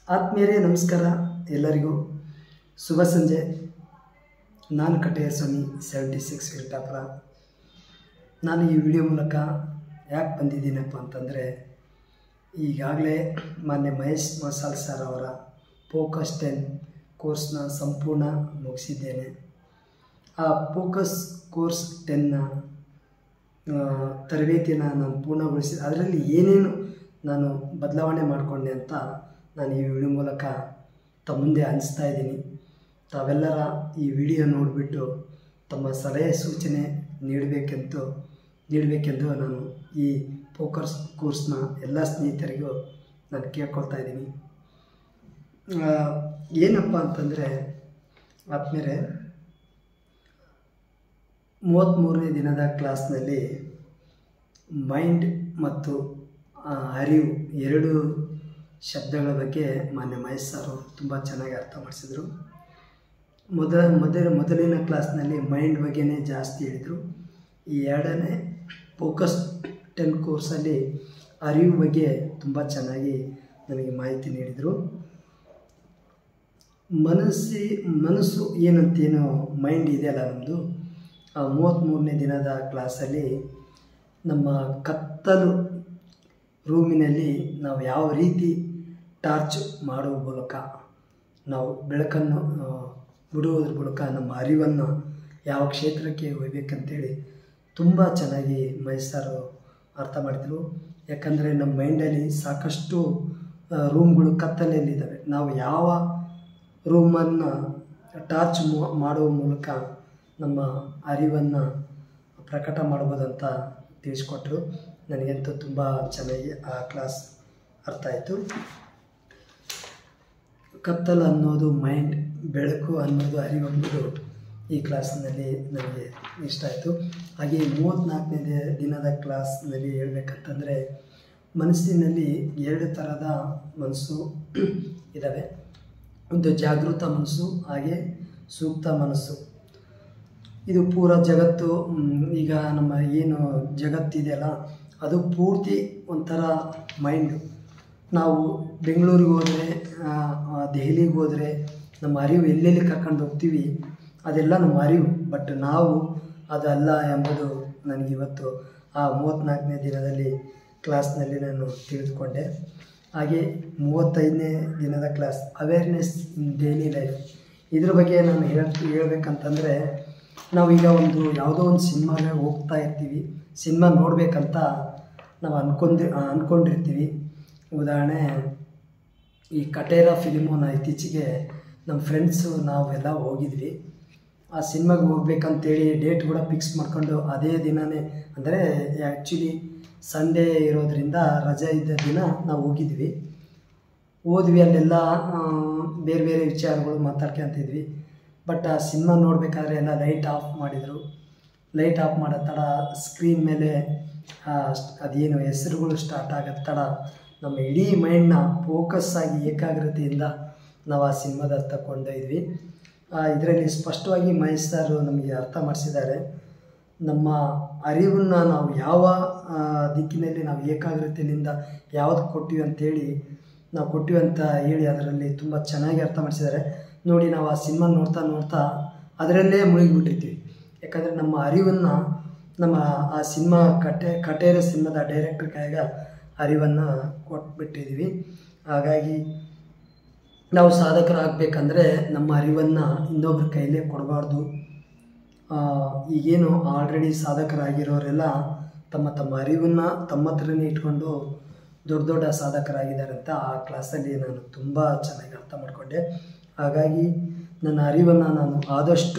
ಆತ್ಮೀಯರೇ ನಮಸ್ಕಾರ. ಎಲ್ಲರಿಗೂ ಶುಭ ಸಂಜೆ. ನಾನು ಕಟ್ಟೆಯ ಸ್ವಾಮಿ 76 ವಿರಟಾಪುರ. ನಾನು ಈ ವಿಡಿಯೋ ಮೂಲಕ ಯಾಕೆ ಬಂದಿದ್ದೀನಪ್ಪ ಅಂತಂದರೆ, ಈಗಾಗಲೇ ಮಾನ್ಯ ಮಹೇಶ್ ಮಸಾಲ್ ಸರ್ ಅವರ ಫೋಕಸ್ 10 ಕೋರ್ಸ್ನ ಸಂಪೂರ್ಣ ಮುಗಿಸಿದ್ದೇನೆ. ಆ ಫೋಕಸ್ ಕೋರ್ಸ್ 10ನ ತರಬೇತಿಯನ್ನು ನಾನು ಪೂರ್ಣಗೊಳಿಸಿ ಅದರಲ್ಲಿ ಏನೇನು ನಾನು ಬದಲಾವಣೆ ಮಾಡಿಕೊಂಡೆ ಅಂತ ನಾನು ಈ ವಿಡಿಯೋ ಮೂಲಕ ತಮ್ಮ ಮುಂದೆ ಹಂಚ್ತಾ ಇದ್ದೀನಿ. ತಾವೆಲ್ಲರ ಈ ವಿಡಿಯೋ ನೋಡಿಬಿಟ್ಟು ತಮ್ಮ ಸಲಹೆ ಸೂಚನೆ ನೀಡಬೇಕೆಂದು ನಾನು ಈ ಫೋಕಸ್ ಕೋರ್ಸ್ನ ಎಲ್ಲ ಸ್ನೇಹಿತರಿಗೂ ನಾನು ಕೇಳ್ಕೊಳ್ತಾ ಇದ್ದೀನಿ. ಏನಪ್ಪ ಅಂತಂದರೆ ಆದ್ಮೇಲೆ 33ನೇ ದಿನದ ಕ್ಲಾಸ್ನಲ್ಲಿ ಮೈಂಡ್ ಮತ್ತು ಅರಿವು ಎರಡು ಶಬ್ದಗಳ ಬಗ್ಗೆ ಮಾನ್ಯ ಮಹೇಶ್ ಸರ್ ತುಂಬ ಚೆನ್ನಾಗಿ ಅರ್ಥ ಮಾಡಿಸಿದರು. ಮೊದಲಿನ ಕ್ಲಾಸ್ನಲ್ಲಿ ಮೈಂಡ್ ಬಗ್ಗೆನೇ ಜಾಸ್ತಿ ಹೇಳಿದರು. ಈ ಎರಡನೇ ಫೋಕಸ್ 10 ಕೋರ್ಸಲ್ಲಿ ಅರಿವು ಬಗ್ಗೆ ತುಂಬ ಚೆನ್ನಾಗಿ ನನಗೆ ಮಾಹಿತಿ ನೀಡಿದರು. ಮನಸ್ಸು ಏನಂತೇನು ಮೈಂಡ್ ಇದೆಯಲ್ಲ ನಮ್ಮದು, ಆ 33ನೇ ದಿನದ ಕ್ಲಾಸಲ್ಲಿ ನಮ್ಮ ಕತ್ತಲು ರೂಮಿನಲ್ಲಿ ನಾವು ಯಾವ ರೀತಿ ಟಾರ್ಚ್ ಮಾಡುವ ಮೂಲಕ ನಾವು ಬೆಳಕನ್ನು ಬಿಡುವುದ್ರ ಮೂಲಕ ನಮ್ಮ ಅರಿವನ್ನು ಯಾವ ಕ್ಷೇತ್ರಕ್ಕೆ ಒಯ್ಯಬೇಕಂತೇಳಿ ತುಂಬ ಚೆನ್ನಾಗಿ ಮಹೇಶ್ ಸರ್ ಅರ್ಥ ಮಾಡಿದರು. ಯಾಕಂದರೆ ನಮ್ಮ ಮೈಂಡಲ್ಲಿ ಸಾಕಷ್ಟು ರೂಮ್ಗಳು ಕತ್ತಲೆಯಲ್ಲಿದ್ದಾವೆ. ನಾವು ಯಾವ ರೂಮನ್ನು ಟಾರ್ಚ್ ಮಾಡುವ ಮೂಲಕ ನಮ್ಮ ಅರಿವನ್ನು ಪ್ರಕಟ ಮಾಡ್ಬೋದಂತ ತಿಳಿಸ್ಕೊಟ್ರು. ನನಗಂತೂ ತುಂಬ ಚೆನ್ನಾಗಿ ಆ ಕ್ಲಾಸ್ ಅರ್ಥ ಆಯಿತು. ಕತ್ತಲು ಅನ್ನೋದು ಮೈಂಡ್, ಬೆಳಕು ಅನ್ನೋದು ಅರಿವು ಅನ್ನೋದು ಈ ಕ್ಲಾಸ್ನಲ್ಲಿ ನನಗೆ ಇಷ್ಟ ಆಯಿತು. ಹಾಗೆ 34ನೇ ದಿನದ ಕ್ಲಾಸ್ನಲ್ಲಿ ಹೇಳ್ಬೇಕಂತಂದರೆ, ಮನಸ್ಸಿನಲ್ಲಿ 2 ಥರದ ಮನಸ್ಸು ಇದ್ದಾವೆ. ಒಂದು ಜಾಗೃತ ಮನಸ್ಸು, ಹಾಗೆ ಸೂಕ್ತ ಮನಸ್ಸು. ಇದು ಪೂರ ಜಗತ್ತು, ಈಗ ನಮ್ಮ ಏನು ಜಗತ್ತಿದೆಯಲ್ಲ ಅದು ಪೂರ್ತಿ ಒಂಥರ ಮೈಂಡು. ನಾವು ಬೆಂಗಳೂರಿಗೆ ಹೋದರೆ, ದೆಹಲಿಗೆ ಹೋದರೆ ನಮ್ಮ ಅರಿವು ಎಲ್ಲೆಲ್ಲಿ ಕರ್ಕೊಂಡು ಹೋಗ್ತೀವಿ ಅದೆಲ್ಲ ನಮ್ಮ ಅರಿವು. ಬಟ್ ನಾವು ಅದಲ್ಲ ಎಂಬುದು ನನಗಿವತ್ತು ಆ 34ನೇ ದಿನದಲ್ಲಿ ಕ್ಲಾಸ್ನಲ್ಲಿ ನಾನು ತಿಳಿದುಕೊಂಡೆ. ಹಾಗೆ 35ನೇ ದಿನದ class awareness in daily life. ಇದ್ರ ಬಗ್ಗೆ ನಾನು ಹೇಳ್ಬೇಕಂತಂದರೆ, ನಾವೀಗ ಯಾವುದೋ ಒಂದು ಸಿನಿಮಾಗೆ ಹೋಗ್ತಾ ಇರ್ತೀವಿ. ಸಿನಿಮಾ ನೋಡಬೇಕಂತ ನಾವು ಅಂದ್ಕೊಂಡಿರ್ತೀವಿ. ಉದಾಹರಣೆ, ಈ ಕಟೇರ ಫಿಲಿಮನ್ನು ಇತ್ತೀಚೆಗೆ ನಮ್ಮ ಫ್ರೆಂಡ್ಸು ನಾವೆಲ್ಲ ಹೋಗಿದ್ವಿ. ಆ ಸಿನಿಮಾಗೆ ಹೋಗ್ಬೇಕಂತೇಳಿ ಡೇಟ್ ಕೂಡ ಫಿಕ್ಸ್ ಮಾಡ್ಕೊಂಡು ಅದೇ ದಿನವೇ, ಅಂದರೆ ಆ್ಯಕ್ಚುಲಿ ಸಂಡೇ ಇರೋದರಿಂದ ರಜೆ ಇದ್ದ ದಿನ ನಾವು ಹೋಗಿದ್ವಿ. ಅಲ್ಲೆಲ್ಲ ಬೇರೆ ಬೇರೆ ವಿಚಾರಗಳು ಮಾತಾಡ್ಕೊಂತಿದ್ವಿ. ಬಟ್ ಆ ಸಿನಿಮಾ ನೋಡಬೇಕಾದ್ರೆ ಎಲ್ಲ ಲೈಟ್ ಆಫ್ ಮಾಡಿದರು. ಲೈಟ್ ಆಫ್ ಮಾಡೋ ತಡ ಸ್ಕ್ರೀನ್ ಮೇಲೆ ಅದೇನು ಹೆಸರುಗಳು ಸ್ಟಾರ್ಟ್ ಆಗೋ ತಡ ನಮ್ಮ ಇಡೀ ಮೈಂಡ್ನ ಫೋಕಸ್ ಆಗಿ ಏಕಾಗ್ರತೆಯಿಂದ ನಾವು ಆ ಸಿನಿಮಾದ ತಗೊಂಡಿದ್ವಿ. ಇದರಲ್ಲಿ ಸ್ಪಷ್ಟವಾಗಿ ಮಹೇಶ್ ಸರ್ ನಮಗೆ ಅರ್ಥ ಮಾಡಿಸಿದ್ದಾರೆ. ನಮ್ಮ ಅರಿವನ್ನು ನಾವು ಯಾವ ದಿಕ್ಕಿನಲ್ಲಿ ನಾವು ಏಕಾಗ್ರತೆಯಿಂದ ಯಾವುದು ಕೊಟ್ಟಿವಿ ಅಂತೇಳಿ ಅಂತ ಹೇಳಿ ಅದರಲ್ಲಿ ತುಂಬ ಚೆನ್ನಾಗಿ ಅರ್ಥ ಮಾಡಿಸಿದ್ದಾರೆ. ನೋಡಿ, ನಾವು ಆ ಸಿನಿಮಾ ನೋಡ್ತಾ ಅದರಲ್ಲೇ ಮುಳುಗಿಬಿಟ್ಟಿರ್ತೀವಿ. ಯಾಕಂದರೆ ನಮ್ಮ ಅರಿವನ್ನು ನಮ್ಮ ಆ ಸಿನಿಮಾ ಕಟೇರ ಸಿನಿಮಾದ ಡೈರೆಕ್ಟರ್ ಕೈಯಾಗ ಅರಿವನ್ನು ಕೊಟ್ಬಿಟ್ಟಿದ್ದೀವಿ. ಹಾಗಾಗಿ ನಾವು ಸಾಧಕರಾಗಬೇಕಂದ್ರೆ ನಮ್ಮ ಅರಿವನ್ನು ಇನ್ನೊಬ್ಬರ ಕೈಲೇ ಕೊಡಬಾರ್ದು. ಈಗೇನು ಆಲ್ರೆಡಿ ಸಾಧಕರಾಗಿರೋರೆಲ್ಲ ತಮ್ಮ ಅರಿವನ್ನು ತಮ್ಮ ಹತ್ರನೇ ಇಟ್ಕೊಂಡು ದೊಡ್ಡ ಸಾಧಕರಾಗಿದ್ದಾರೆ ಅಂತ ಆ ಕ್ಲಾಸಲ್ಲಿ ನಾನು ತುಂಬ ಚೆನ್ನಾಗಿ ಅರ್ಥ ಮಾಡಿಕೊಂಡೆ. ಹಾಗಾಗಿ ನನ್ನ ಅರಿವನ್ನು ನಾನು ಆದಷ್ಟು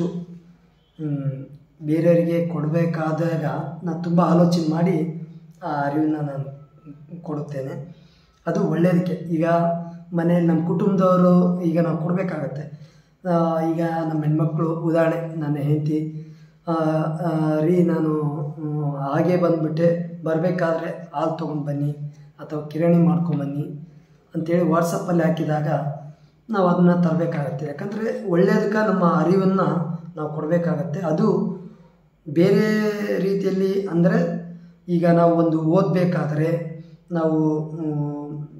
ಬೇರೆಯವರಿಗೆ ಕೊಡಬೇಕಾದಾಗ ನಾನು ತುಂಬ ಆಲೋಚನೆ ಮಾಡಿ ಆ ಅರಿವನ್ನು ನಾನು ಕೊಡುತ್ತೇನೆ. ಅದು ಒಳ್ಳೆಯದಕ್ಕೆ. ಈಗ ಮನೆಯಲ್ಲಿ ನಮ್ಮ ಕುಟುಂಬದವರು ಈಗ ನಾವು ಕೊಡಬೇಕಾಗತ್ತೆ. ಈಗ ನಮ್ಮ ಹೆಣ್ಮಕ್ಳು, ಉದಾಹರಣೆ ನನ್ನ ಹೆಂಡತಿ, ನಾನು ಹಾಗೆ ಬಂದುಬಿಟ್ಟೆ, ಬರಬೇಕಾದ್ರೆ ಹಾಲು ತೊಗೊಂಡು ಬನ್ನಿ ಅಥವಾ ಕಿರಾಣಿ ಮಾಡ್ಕೊಂಬನ್ನಿ ಅಂಥೇಳಿ ವಾಟ್ಸಪ್ಪಲ್ಲಿ ಹಾಕಿದಾಗ ನಾವು ಅದನ್ನು ತರಬೇಕಾಗತ್ತೆ. ಯಾಕಂದರೆ ಒಳ್ಳೆಯದಕ್ಕೆ ನಮ್ಮ ಅರಿವನ್ನು ನಾವು ಕೊಡಬೇಕಾಗತ್ತೆ. ಅದು ಬೇರೆ ರೀತಿಯಲ್ಲಿ ಅಂದರೆ, ಈಗ ನಾವು ಓದಬೇಕಾದ್ರೆ ನಾವು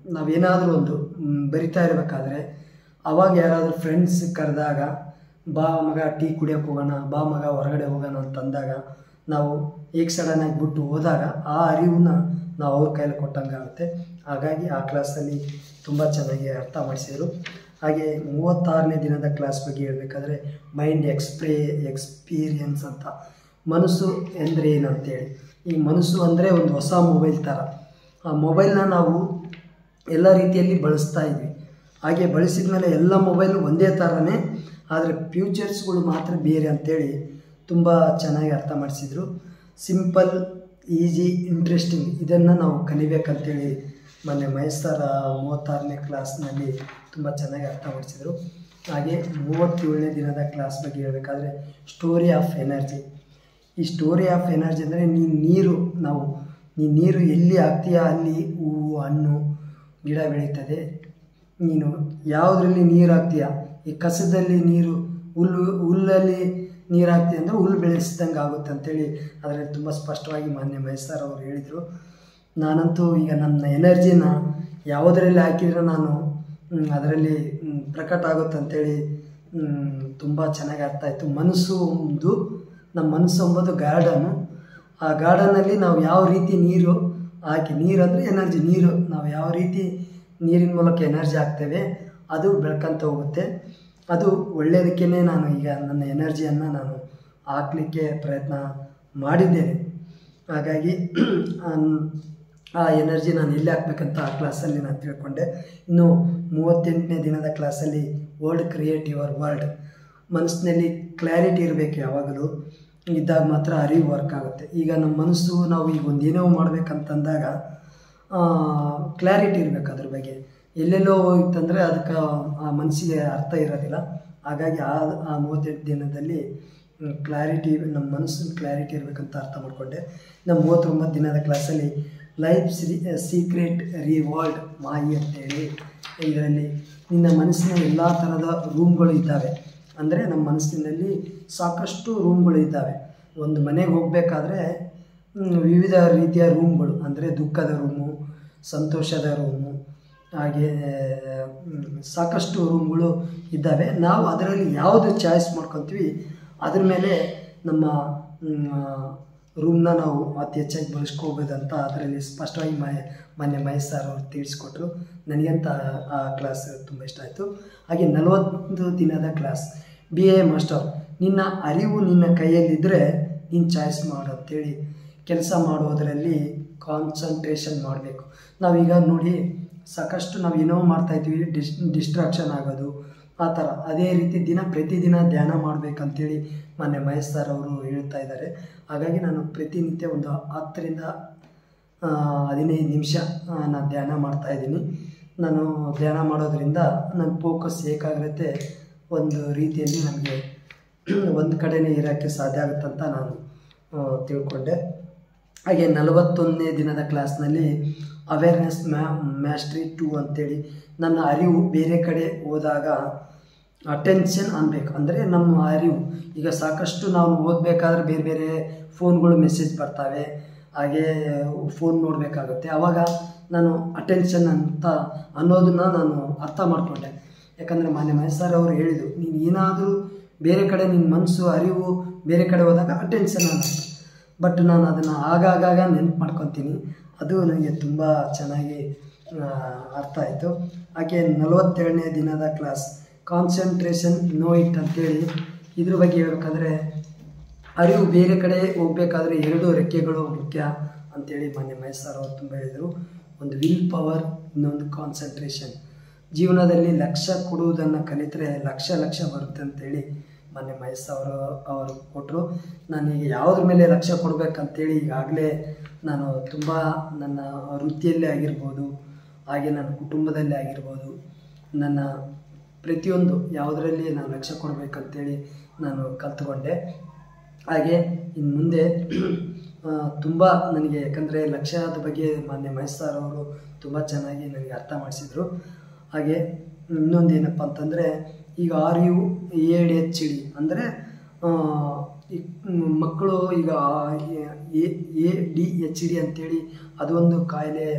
ನಾವೇನಾದರೂ ಒಂದು ಬರಿತಾ ಇರಬೇಕಾದ್ರೆ ಅವಾಗ ಯಾರಾದರೂ ಫ್ರೆಂಡ್ಸ್ ಕರೆದಾಗ ಬಾ ಮಗ ಟೀ ಕುಡಿಯೋಕ್ಕೆ ಹೋಗೋಣ, ಬಾ ಮಗ ಹೊರಗಡೆ ಹೋಗೋಣ ಅಂತಂದಾಗ ನಾವು ಈಗ ಸಡನ್ನಾಗಿ ಬಿಟ್ಟು ಹೋದಾಗ ಆ ಅರಿವನ್ನ ನಾವು ಅವ್ರ ಕೈಯಲ್ಲಿ ಕೊಟ್ಟಂಗೆ ಆಗುತ್ತೆ. ಹಾಗಾಗಿ ಆ ಕ್ಲಾಸಲ್ಲಿ ತುಂಬ ಚೆನ್ನಾಗಿ ಅರ್ಥ ಮಾಡಿಸಿದರು. ಹಾಗೆ 36ನೇ ದಿನದ ಕ್ಲಾಸ್ ಬಗ್ಗೆ ಹೇಳಬೇಕಾದ್ರೆ ಮೈಂಡ್ ಎಕ್ಸ್ಪೀರಿಯನ್ಸ್ ಅಂತ. ಮನಸ್ಸು ಅಂದರೆ ಏನು ಅಂತೇಳಿ, ಈ ಮನಸ್ಸು ಅಂದರೆ ಒಂದು ಹೊಸ ಮೊಬೈಲ್ ಥರ. ಆ ಮೊಬೈಲ್ನ ನಾವು ಎಲ್ಲ ರೀತಿಯಲ್ಲಿ ಬಳಸ್ತಾ ಇದ್ವಿ. ಹಾಗೆ ಬಳಸಿದ ಮೇಲೆ ಎಲ್ಲ ಮೊಬೈಲು ಒಂದೇ ಥರನೇ, ಆದರೆ ಫ್ಯೂಚರ್ಸ್ಗಳು ಮಾತ್ರ ಬೇರೆ ಅಂಥೇಳಿ ತುಂಬ ಚೆನ್ನಾಗಿ ಅರ್ಥ ಮಾಡಿಸಿದರು. ಸಿಂಪಲ್, ಈಸಿ, ಇಂಟ್ರೆಸ್ಟಿಂಗ್ ಇದನ್ನು ನಾವು ಕಲಿಬೇಕಂತೇಳಿ ಮೊನ್ನೆ ಮಹೇಶ್ ಸರ್ 36ನೇ ಕ್ಲಾಸ್ನಲ್ಲಿ ತುಂಬ ಚೆನ್ನಾಗಿ ಅರ್ಥ ಮಾಡಿಸಿದರು. ಹಾಗೆ 37ನೇ ದಿನದ ಕ್ಲಾಸ್ ಬಗ್ಗೆ ಹೇಳಬೇಕಾದ್ರೆ ಸ್ಟೋರಿ ಆಫ್ ಎನರ್ಜಿ. ಈ ಸ್ಟೋರಿ ಆಫ್ ಎನರ್ಜಿ ಅಂದರೆ ನೀನು ನೀರು ಎಲ್ಲಿ ಹಾಕ್ತೀಯ ಅಲ್ಲಿ ಹೂವು, ಹಣ್ಣು, ಗಿಡ ಬೆಳೀತದೆ. ನೀನು ಯಾವುದರಲ್ಲಿ ನೀರು ಹಾಕ್ತೀಯ, ಈ ಕಸದಲ್ಲಿ ನೀರು, ಹುಲ್ಲಲ್ಲಿ ನೀರು ಹಾಕ್ತೀಯ ಅಂದರೆ ಹುಲ್ಲು ಬೆಳೆಸಿದಂಗೆ ಆಗುತ್ತೆ ಅಂತೇಳಿ ಅದರಲ್ಲಿ ತುಂಬ ಸ್ಪಷ್ಟವಾಗಿ ಮಾನ್ಯ ಮಹೇಶ್ ಸರ್ ಅವರು ಹೇಳಿದರು. ನಾನಂತೂ ಈಗ ನನ್ನ ಎನರ್ಜಿನ ಯಾವುದರಲ್ಲಿ ಹಾಕಿದರೆ ನಾನು ಅದರಲ್ಲಿ ಪ್ರಕಟ ಆಗುತ್ತೆ ಅಂತೇಳಿ ತುಂಬ ಚೆನ್ನಾಗಿ ಅರ್ಥ ಆಯಿತು. ನಮ್ಮ ಮನಸ್ಸು ಎಂಬುದು ಗಾರ್ಡನು. ಆ ಗಾರ್ಡನಲ್ಲಿ ನಾವು ಯಾವ ರೀತಿ ನೀರು ಹಾಕಿ, ನೀರು ಅಂದರೆ ಎನರ್ಜಿ, ನೀರು ನಾವು ಯಾವ ರೀತಿ ನೀರಿನ ಮೂಲಕ ಎನರ್ಜಿ ಹಾಕ್ತೇವೆ ಅದು ಬೆಳ್ಕೊಂತ ಹೋಗುತ್ತೆ. ಅದು ಒಳ್ಳೆಯದಕ್ಕೇ ನಾನು ಈಗ ನನ್ನ ಎನರ್ಜಿಯನ್ನು ನಾನು ಹಾಕಲಿಕ್ಕೆ ಪ್ರಯತ್ನ ಮಾಡಿದ್ದೇನೆ. ಹಾಗಾಗಿ ಆ ಎನರ್ಜಿ ನಾನು ಎಲ್ಲಿ ಹಾಕ್ಬೇಕಂತ ಆ ಕ್ಲಾಸಲ್ಲಿ ನಾನು ತಿಳ್ಕೊಂಡೆ. ಇನ್ನು 38ನೇ ದಿನದ ಕ್ಲಾಸಲ್ಲಿ ಕ್ರಿಯೇಟ್ ಯುವರ್ ವರ್ಲ್ಡ್. ಮನಸ್ಸಿನಲ್ಲಿ ಕ್ಲಾರಿಟಿ ಇರಬೇಕು, ಯಾವಾಗಲೂ ಇದ್ದಾಗ ಮಾತ್ರ ಅರಿವು ವರ್ಕ್ ಆಗುತ್ತೆ. ಈಗ ನಮ್ಮ ಮನಸ್ಸು ನಾವು ಈಗ ಒಂದೇನೋ ಮಾಡ್ಬೇಕಂತಂದಾಗ ಕ್ಲಾರಿಟಿ ಇರಬೇಕು ಅದ್ರ ಬಗ್ಗೆ. ಎಲ್ಲೆಲ್ಲೋ ಹೋಗಿತ್ತಂದರೆ ಅದಕ್ಕೆ ಆ ಮನಸ್ಸಿಗೆ ಅರ್ಥ ಇರೋದಿಲ್ಲ. ಹಾಗಾಗಿ ಆ 38 ದಿನದಲ್ಲಿ ಕ್ಲಾರಿಟಿ, ನಮ್ಮ ಮನಸ್ಸಿನ ಕ್ಲಾರಿಟಿ ಇರಬೇಕಂತ ಅರ್ಥ ಮಾಡಿಕೊಂಡೆ. ನಮ್ಮ 39 ದಿನದ ಕ್ಲಾಸಲ್ಲಿ ಲೈಫ್ ಸೀಕ್ರೆಟ್ ರಿವಾಲ್ಡ್ ಮಾಯಿ ಅಂತೇಳಿ, ಇದರಲ್ಲಿ ನಿನ್ನ ಮನಸ್ಸಿನ ಎಲ್ಲ ಥರದ ರೂಮ್ಗಳು ಇದ್ದಾವೆ. ಅಂದರೆ ನಮ್ಮ ಮನಸ್ಸಿನಲ್ಲಿ ಸಾಕಷ್ಟು ರೂಮ್ಗಳು ಇದ್ದಾವೆ. ಒಂದು ಮನೆಗೆ ಹೋಗಬೇಕಾದ್ರೆ ವಿವಿಧ ರೀತಿಯ ರೂಮ್ಗಳು, ಅಂದರೆ ದುಃಖದ ರೂಮು, ಸಂತೋಷದ ರೂಮು, ಹಾಗೆ ಸಾಕಷ್ಟು ರೂಮ್ಗಳು ಇದ್ದಾವೆ. ನಾವು ಅದರಲ್ಲಿ ಯಾವುದು ಚಾಯ್ಸ್ ಮಾಡ್ಕೊತೀವಿ ಅದ್ರ ಮೇಲೆ ನಮ್ಮ ರೂಮ್ನ ನಾವು ಅತಿ ಹೆಚ್ಚಾಗಿ ಬಳಸ್ಕೋಬೋದಂತ ಅದರಲ್ಲಿ ಸ್ಪಷ್ಟವಾಗಿ ಮಾನ್ಯ ಮಹೇಶ್ ಸರ್ ಅವರು ತಿಳಿಸ್ಕೊಟ್ರು. ನನಗಂತ ಆ ಕ್ಲಾಸ್ ತುಂಬ ಇಷ್ಟ ಆಯಿತು. ಹಾಗೆ 40 ದಿನದ ಕ್ಲಾಸ್ ಬಿ ಎ ಮಾಸ್ಟರ್. ನಿನ್ನ ಅರಿವು ನಿನ್ನ ಕೈಯಲ್ಲಿದ್ದರೆ ನೀನು ಚಾಯ್ಸ್ ಮಾಡು ಅಂತೇಳಿ, ಕೆಲಸ ಮಾಡೋದರಲ್ಲಿ ಕಾನ್ಸಂಟ್ರೇಷನ್ ಮಾಡಬೇಕು. ನಾವೀಗ ನೋಡಿ ಸಾಕಷ್ಟು ನಾವು ಏನೋ ಮಾಡ್ತಾಯಿದ್ವಿ, ಡಿಸ್ಟ್ರಾಕ್ಷನ್ ಆಗೋದು ಆ ಥರ. ಅದೇ ರೀತಿ ಪ್ರತಿದಿನ ಧ್ಯಾನ ಮಾಡಬೇಕಂತೇಳಿ ಮೊನ್ನೆ ಮಹೇಶ್ ಸರ್ ಅವರು ಹೇಳ್ತಾ ಇದ್ದಾರೆ. ಹಾಗಾಗಿ ನಾನು ಪ್ರತಿನಿತ್ಯ ಒಂದು 10 ರಿಂದ 15 ನಿಮಿಷ ನಾನು ಧ್ಯಾನ ಮಾಡ್ತಾಯಿದ್ದೀನಿ. ನಾನು ಧ್ಯಾನ ಮಾಡೋದ್ರಿಂದ ನನ್ನ ಫೋಕಸ್, ಏಕಾಗ್ರತೆ ಒಂದು ರೀತಿಯಲ್ಲಿ ನಮಗೆ ಒಂದು ಕಡೆನೇ ಇರೋಕ್ಕೆ ಸಾಧ್ಯ ಆಗುತ್ತಂತ ನಾನು ತಿಳ್ಕೊಂಡೆ. ಹಾಗೆ 41ನೇ ದಿನದ ಕ್ಲಾಸ್ನಲ್ಲಿ ಅವೇರ್ನೆಸ್ ಮ್ಯಾಸ್ಟ್ರಿ 2 ಅಂತೇಳಿ, ನನ್ನ ಅರಿವು ಬೇರೆ ಕಡೆ ಹೋದಾಗ ಅಟೆನ್ಷನ್ ಅನ್ಬೇಕು. ಅಂದರೆ ನಮ್ಮ ಅರಿವು ಈಗ ಸಾಕಷ್ಟು ನಾವು ಓದಬೇಕಾದ್ರೆ ಬೇರೆ ಬೇರೆ ಫೋನ್ಗಳು ಮೆಸೇಜ್ ಬರ್ತವೆ, ಹಾಗೆ ಫೋನ್ ನೋಡಬೇಕಾಗುತ್ತೆ. ಆವಾಗ ನಾನು ಅಟೆನ್ಷನ್ ಅನ್ನೋದನ್ನು ನಾನು ಅರ್ಥ ಮಾಡಿಕೊಂಡೆ. ಯಾಕಂದರೆ ಮಾನ್ಯ ಮಹೇಶ್ ಸರ್ ಅವರು ಹೇಳಿದರು, ನೀನು ಏನಾದರೂ ಬೇರೆ ಕಡೆ ನಿನ್ನ ಮನಸ್ಸು, ಅರಿವು ಬೇರೆ ಕಡೆ ಹೋದಾಗ ಅಟೆನ್ಷನ್ ಅನ್ನೋದು. ಬಟ್ ನಾನು ಅದನ್ನು ಆಗಾಗ ನೆನಪು ಮಾಡ್ಕೊತೀನಿ. ಅದು ನನಗೆ ತುಂಬ ಚೆನ್ನಾಗಿ ಅರ್ಥ ಆಯಿತು. ಹಾಗೆ 47ನೇ ದಿನದ ಕ್ಲಾಸ್ ಕಾನ್ಸಂಟ್ರೇಷನ್ ನೋ ಇಟ್ ಅಂತೇಳಿ, ಇದ್ರ ಬಗ್ಗೆ ಹೇಳ್ಬೇಕಂದ್ರೆ ಅರಿವು ಬೇರೆ ಕಡೆ ಹೋಗಬೇಕಾದ್ರೆ 2 ರೆಕ್ಕೆಗಳು ಮುಖ್ಯ ಅಂಥೇಳಿ ಮಾನ್ಯ ಮಹೇಶ್ ಸರ್ ಅವರು ತುಂಬ ಹೇಳಿದರು. ಒಂದು ವಿಲ್ ಪವರ್, ಇನ್ನೊಂದು ಕಾನ್ಸಂಟ್ರೇಷನ್. ಜೀವನದಲ್ಲಿ ಲಕ್ಷ್ಯ ಕೊಡುವುದನ್ನು ಕಲಿತರೆ ಲಕ್ಷ್ಯ ಬರುತ್ತೆ ಅಂತೇಳಿ ಮೊನ್ನೆ ಮಹೇಶ್ ಅವರು ಕೊಟ್ಟರು. ನಾನೀಗ ಯಾವುದ್ರ ಮೇಲೆ ಲಕ್ಷ್ಯ ಕೊಡಬೇಕಂತೇಳಿ ಈಗಾಗಲೇ ನಾನು ತುಂಬ ನನ್ನ ವೃತ್ತಿಯಲ್ಲೇ ಆಗಿರ್ಬೋದು, ಹಾಗೆ ನನ್ನ ಕುಟುಂಬದಲ್ಲೇ ಆಗಿರ್ಬೋದು, ನನ್ನ ಪ್ರತಿಯೊಂದು ಯಾವುದರಲ್ಲಿ ನಾನು ಲಕ್ಷ್ಯ ಕೊಡಬೇಕಂತೇಳಿ ನಾನು ಕಲ್ತ್ಕೊಂಡೆ. ಹಾಗೆ ಇನ್ನು ಮುಂದೆ ತುಂಬ ನನಗೆ, ಯಾಕಂದರೆ ಲಕ್ಷ್ಯದ ಬಗ್ಗೆ ಮಾನ್ಯ ಮಹೇಶ್ ಸರ್ ಅವರು ತುಂಬ ಚೆನ್ನಾಗಿ ನನಗೆ ಅರ್ಥ ಮಾಡಿಸಿದರು. ಹಾಗೆ ಇನ್ನೊಂದು ಏನಪ್ಪ ಅಂತಂದರೆ, ಈಗ ADHD ಅಂದರೆ ಮಕ್ಕಳು ಈಗ ADHD ಅಂತೇಳಿ ಅದೊಂದು ಕಾಯಿಲೆ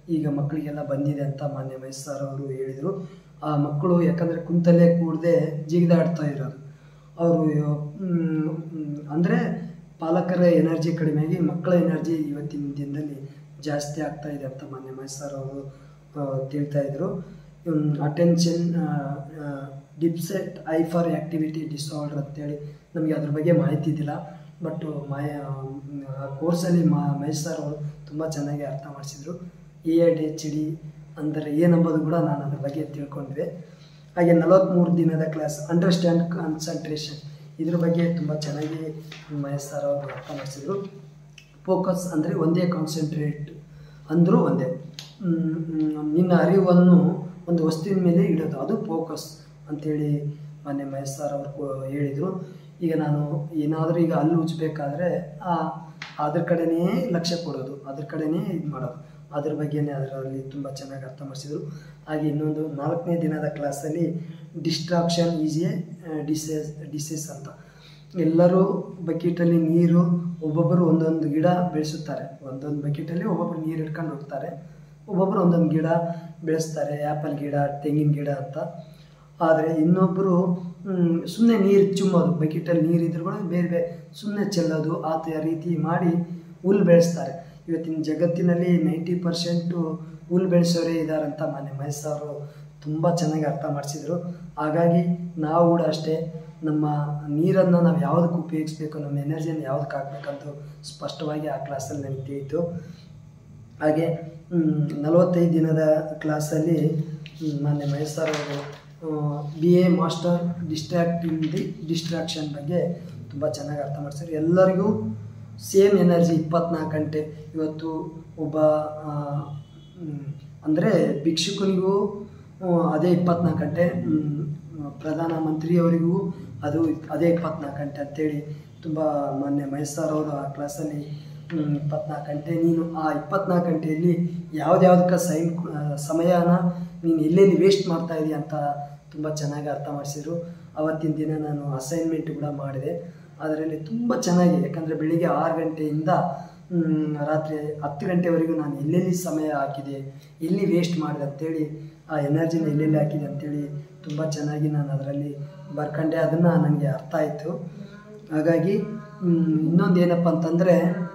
ಈಗ ಮಕ್ಕಳಿಗೆಲ್ಲ ಬಂದಿದೆ ಅಂತ ಮಾನ್ಯ ಮಹೇಶ್ ಸರ್ ಅವರು ಹೇಳಿದರು. ಆ ಮಕ್ಕಳು ಯಾಕಂದರೆ ಕುಂತಲ್ಲೇ ಕೂಡದೆ ಜಿಗಿದಾಡ್ತಾ ಇರೋದು ಅವರು, ಅಂದರೆ ಪಾಲಕರ ಎನರ್ಜಿ ಕಡಿಮೆಯಾಗಿ ಮಕ್ಕಳ ಎನರ್ಜಿ ಇವತ್ತಿನ ದಿನದಲ್ಲಿ ಜಾಸ್ತಿ ಆಗ್ತಾ ಇದೆ ಅಂತ ಮಾನ್ಯ ಮಹೇಶ್ ಸರ್ ಅವರು ತಿಳ್ತಾ ಇದ್ದರು. Attention deficit hyper activity disorder ಅಂತೇಳಿ ನಮಗೆ ಅದ್ರ ಬಗ್ಗೆ ಮಾಹಿತಿ ಇದ್ದಿಲ್ಲ. ಬಟ್ ಆ ಕೋರ್ಸಲ್ಲಿ ಮಹೇಶ್ ಸರ್ ಅವರು ತುಂಬ ಚೆನ್ನಾಗಿ ಅರ್ಥ ಮಾಡಿಸಿದರು. ADHD ಅಂದರೆ ಏನಂಬೋದು ಕೂಡ ನಾನು ಅದ್ರ ಬಗ್ಗೆ ತಿಳ್ಕೊಂಡ್ವಿ. ಹಾಗೆ 43 ದಿನದ ಕ್ಲಾಸ್ ಅಂಡರ್ಸ್ಟ್ಯಾಂಡ್ ಕಾನ್ಸಂಟ್ರೇಷನ್, ಇದ್ರ ಬಗ್ಗೆ ತುಂಬ ಚೆನ್ನಾಗಿ ಮಹೇಶ್ ಸರ್ ಅವರು ಅರ್ಥ ಮಾಡಿಸಿದರು. ಫೋಕಸ್ ಅಂದರೆ ಒಂದೇ, ಕಾನ್ಸಂಟ್ರೇಟ್ ಅಂದರೂ ಒಂದೇ, ನಿನ್ನ ಅರಿವನ್ನು ಒಂದು ವಸ್ತುವಿನ ಮೇಲೆ ಇಡೋದು, ಅದು ಫೋಕಸ್ ಅಂಥೇಳಿ ಮಾನ್ಯ ಮಹೇಶ್ ಸರ್ ಅವರು ಹೇಳಿದರು. ಈಗ ನಾನು ಏನಾದರೂ ಈಗ ಹಲ್ಲು ಉಜ್ಜಬೇಕಾದ್ರೆ ಅದ್ರ ಕಡೆನೇ ಲಕ್ಷ್ಯ ಕೊಡೋದು, ಅದ್ರ ಕಡೆನೇ ಇದು ಮಾಡೋದು, ಅದ್ರ ಬಗ್ಗೆನೇ ಅದರಲ್ಲಿ ತುಂಬ ಚೆನ್ನಾಗಿ ಅರ್ಥ ಮಾಡಿಸಿದರು. ಹಾಗೆ ಇನ್ನೊಂದು 4ನೇ ದಿನದ ಕ್ಲಾಸಲ್ಲಿ ಡಿಸ್ಟ್ರಾಕ್ಷನ್ ಈಸ್ ಎ ಡಿಸೀಸ್ ಅಂತ. ಎಲ್ಲರೂ ಬಕೆಟಲ್ಲಿ ನೀರು, ಒಬ್ಬೊಬ್ಬರು ಒಂದೊಂದು ಗಿಡ ಬೆಳೆಸುತ್ತಾರೆ, ಒಂದೊಂದು ಬಕೆಟಲ್ಲಿ ಒಬ್ಬೊಬ್ಬರು ನೀರು ಇಟ್ಕೊಂಡು ಹೋಗ್ತಾರೆ, ಒಬ್ಬೊಬ್ಬರು ಒಂದೊಂದು ಗಿಡ ಬೆಳೆಸ್ತಾರೆ, ಆ್ಯಪಲ್ ಗಿಡ, ತೆಂಗಿನ ಗಿಡ ಅಂತ. ಆದರೆ ಇನ್ನೊಬ್ಬರು ಸುಮ್ಮನೆ ನೀರು ಚುಮ್ಮೋದು, ಬಕೆಟಲ್ಲಿ ನೀರು ಇದ್ರೂ ಕೂಡ ಬೇರೆ ಬೇರೆ ಸುಮ್ಮನೆ ಚೆಲ್ಲೋದು, ಆ ರೀತಿ ಮಾಡಿ ಹುಲ್ಲು ಬೆಳೆಸ್ತಾರೆ. ಇವತ್ತಿನ ಜಗತ್ತಿನಲ್ಲಿ 90% ಹುಲ್ಲು ಬೆಳೆಸೋರೇ ಇದ್ದಾರಂತ ಮಾನ್ಯ ಮಹೇಶ್ ಅವರು ತುಂಬ ಚೆನ್ನಾಗಿ ಅರ್ಥ ಮಾಡಿಸಿದರು. ಹಾಗಾಗಿ ನಾವು ಕೂಡ ಅಷ್ಟೇ, ನಮ್ಮ ನೀರನ್ನು ನಾವು ಯಾವುದಕ್ಕೆ ಉಪಯೋಗಿಸ್ಬೇಕು, ನಮ್ಮ ಎನರ್ಜಿಯನ್ನು ಯಾವುದಕ್ಕೆ ಹಾಕ್ಬೇಕಂತ ಸ್ಪಷ್ಟವಾಗಿ ಆ ಕ್ಲಾಸಲ್ಲಿ ನನಗೆ ತಿಳಿಯಿತು. ಹಾಗೆ 45 ದಿನದ ಕ್ಲಾಸಲ್ಲಿ ಮಾನ್ಯ ಮಹೇಶ್ ಸರ್ ಅವರು BA ಮಾಸ್ಟರ್ ಡಿಸ್ಟ್ರಾಕ್ಷನ್ ಬಗ್ಗೆ ತುಂಬ ಚೆನ್ನಾಗಿ ಅರ್ಥ ಮಾಡಿಸಿದ್ರು. ಎಲ್ಲರಿಗೂ ಸೇಮ್ ಎನರ್ಜಿ 24 ಗಂಟೆ. ಇವತ್ತು ಒಬ್ಬ ಅಂದರೆ ಭಿಕ್ಷುಕನಿಗೂ ಅದೇ 24 ಗಂಟೆ, ಪ್ರಧಾನಮಂತ್ರಿಯವರಿಗೂ ಅದೇ 24 ಗಂಟೆ ಅಂತೇಳಿ ತುಂಬ ಮಾನ್ಯ ಮಹೇಶ್ ಸರ್ ಅವರು ಆ ಕ್ಲಾಸಲ್ಲಿ 24 ಗಂಟೆ ನೀನು ಆ 24 ಗಂಟೆಯಲ್ಲಿ ಯಾವುದ್ಯಾವುದಕ್ಕೆ ಸಮಯನ ನೀನು ಎಲ್ಲೆಲ್ಲಿ ವೇಸ್ಟ್ ಮಾಡ್ತಾ ಇದೆಯಾ ಅಂತ ತುಂಬ ಚೆನ್ನಾಗಿ ಅರ್ಥ ಮಾಡಿಸಿದ್ರು. ಆವತ್ತಿನ ದಿನ ನಾನು ಅಸೈನ್ಮೆಂಟ್ ಕೂಡ ಮಾಡಿದೆ, ಅದರಲ್ಲಿ ತುಂಬ ಚೆನ್ನಾಗಿ, ಯಾಕಂದರೆ ಬೆಳಿಗ್ಗೆ 6 ಗಂಟೆಯಿಂದ ರಾತ್ರಿ 10 ಗಂಟೆವರೆಗೂ ನಾನು ಎಲ್ಲೆಲ್ಲಿ ಸಮಯ ಹಾಕಿದೆ, ಎಲ್ಲಿ ವೇಸ್ಟ್ ಮಾಡಿದೆ ಅಂತೇಳಿ, ಆ ಎನರ್ಜಿನ ಎಲ್ಲೆಲ್ಲಿ ಹಾಕಿದೆ ಅಂತೇಳಿ ತುಂಬ ಚೆನ್ನಾಗಿ ನಾನು ಅದರಲ್ಲಿ ಬರ್ಕೊಂಡೆ. ಅದನ್ನು ನನಗೆ ಅರ್ಥ ಆಯಿತು. ಹಾಗಾಗಿ ಇನ್ನೊಂದು ಏನಪ್ಪ ಅಂತಂದರೆ,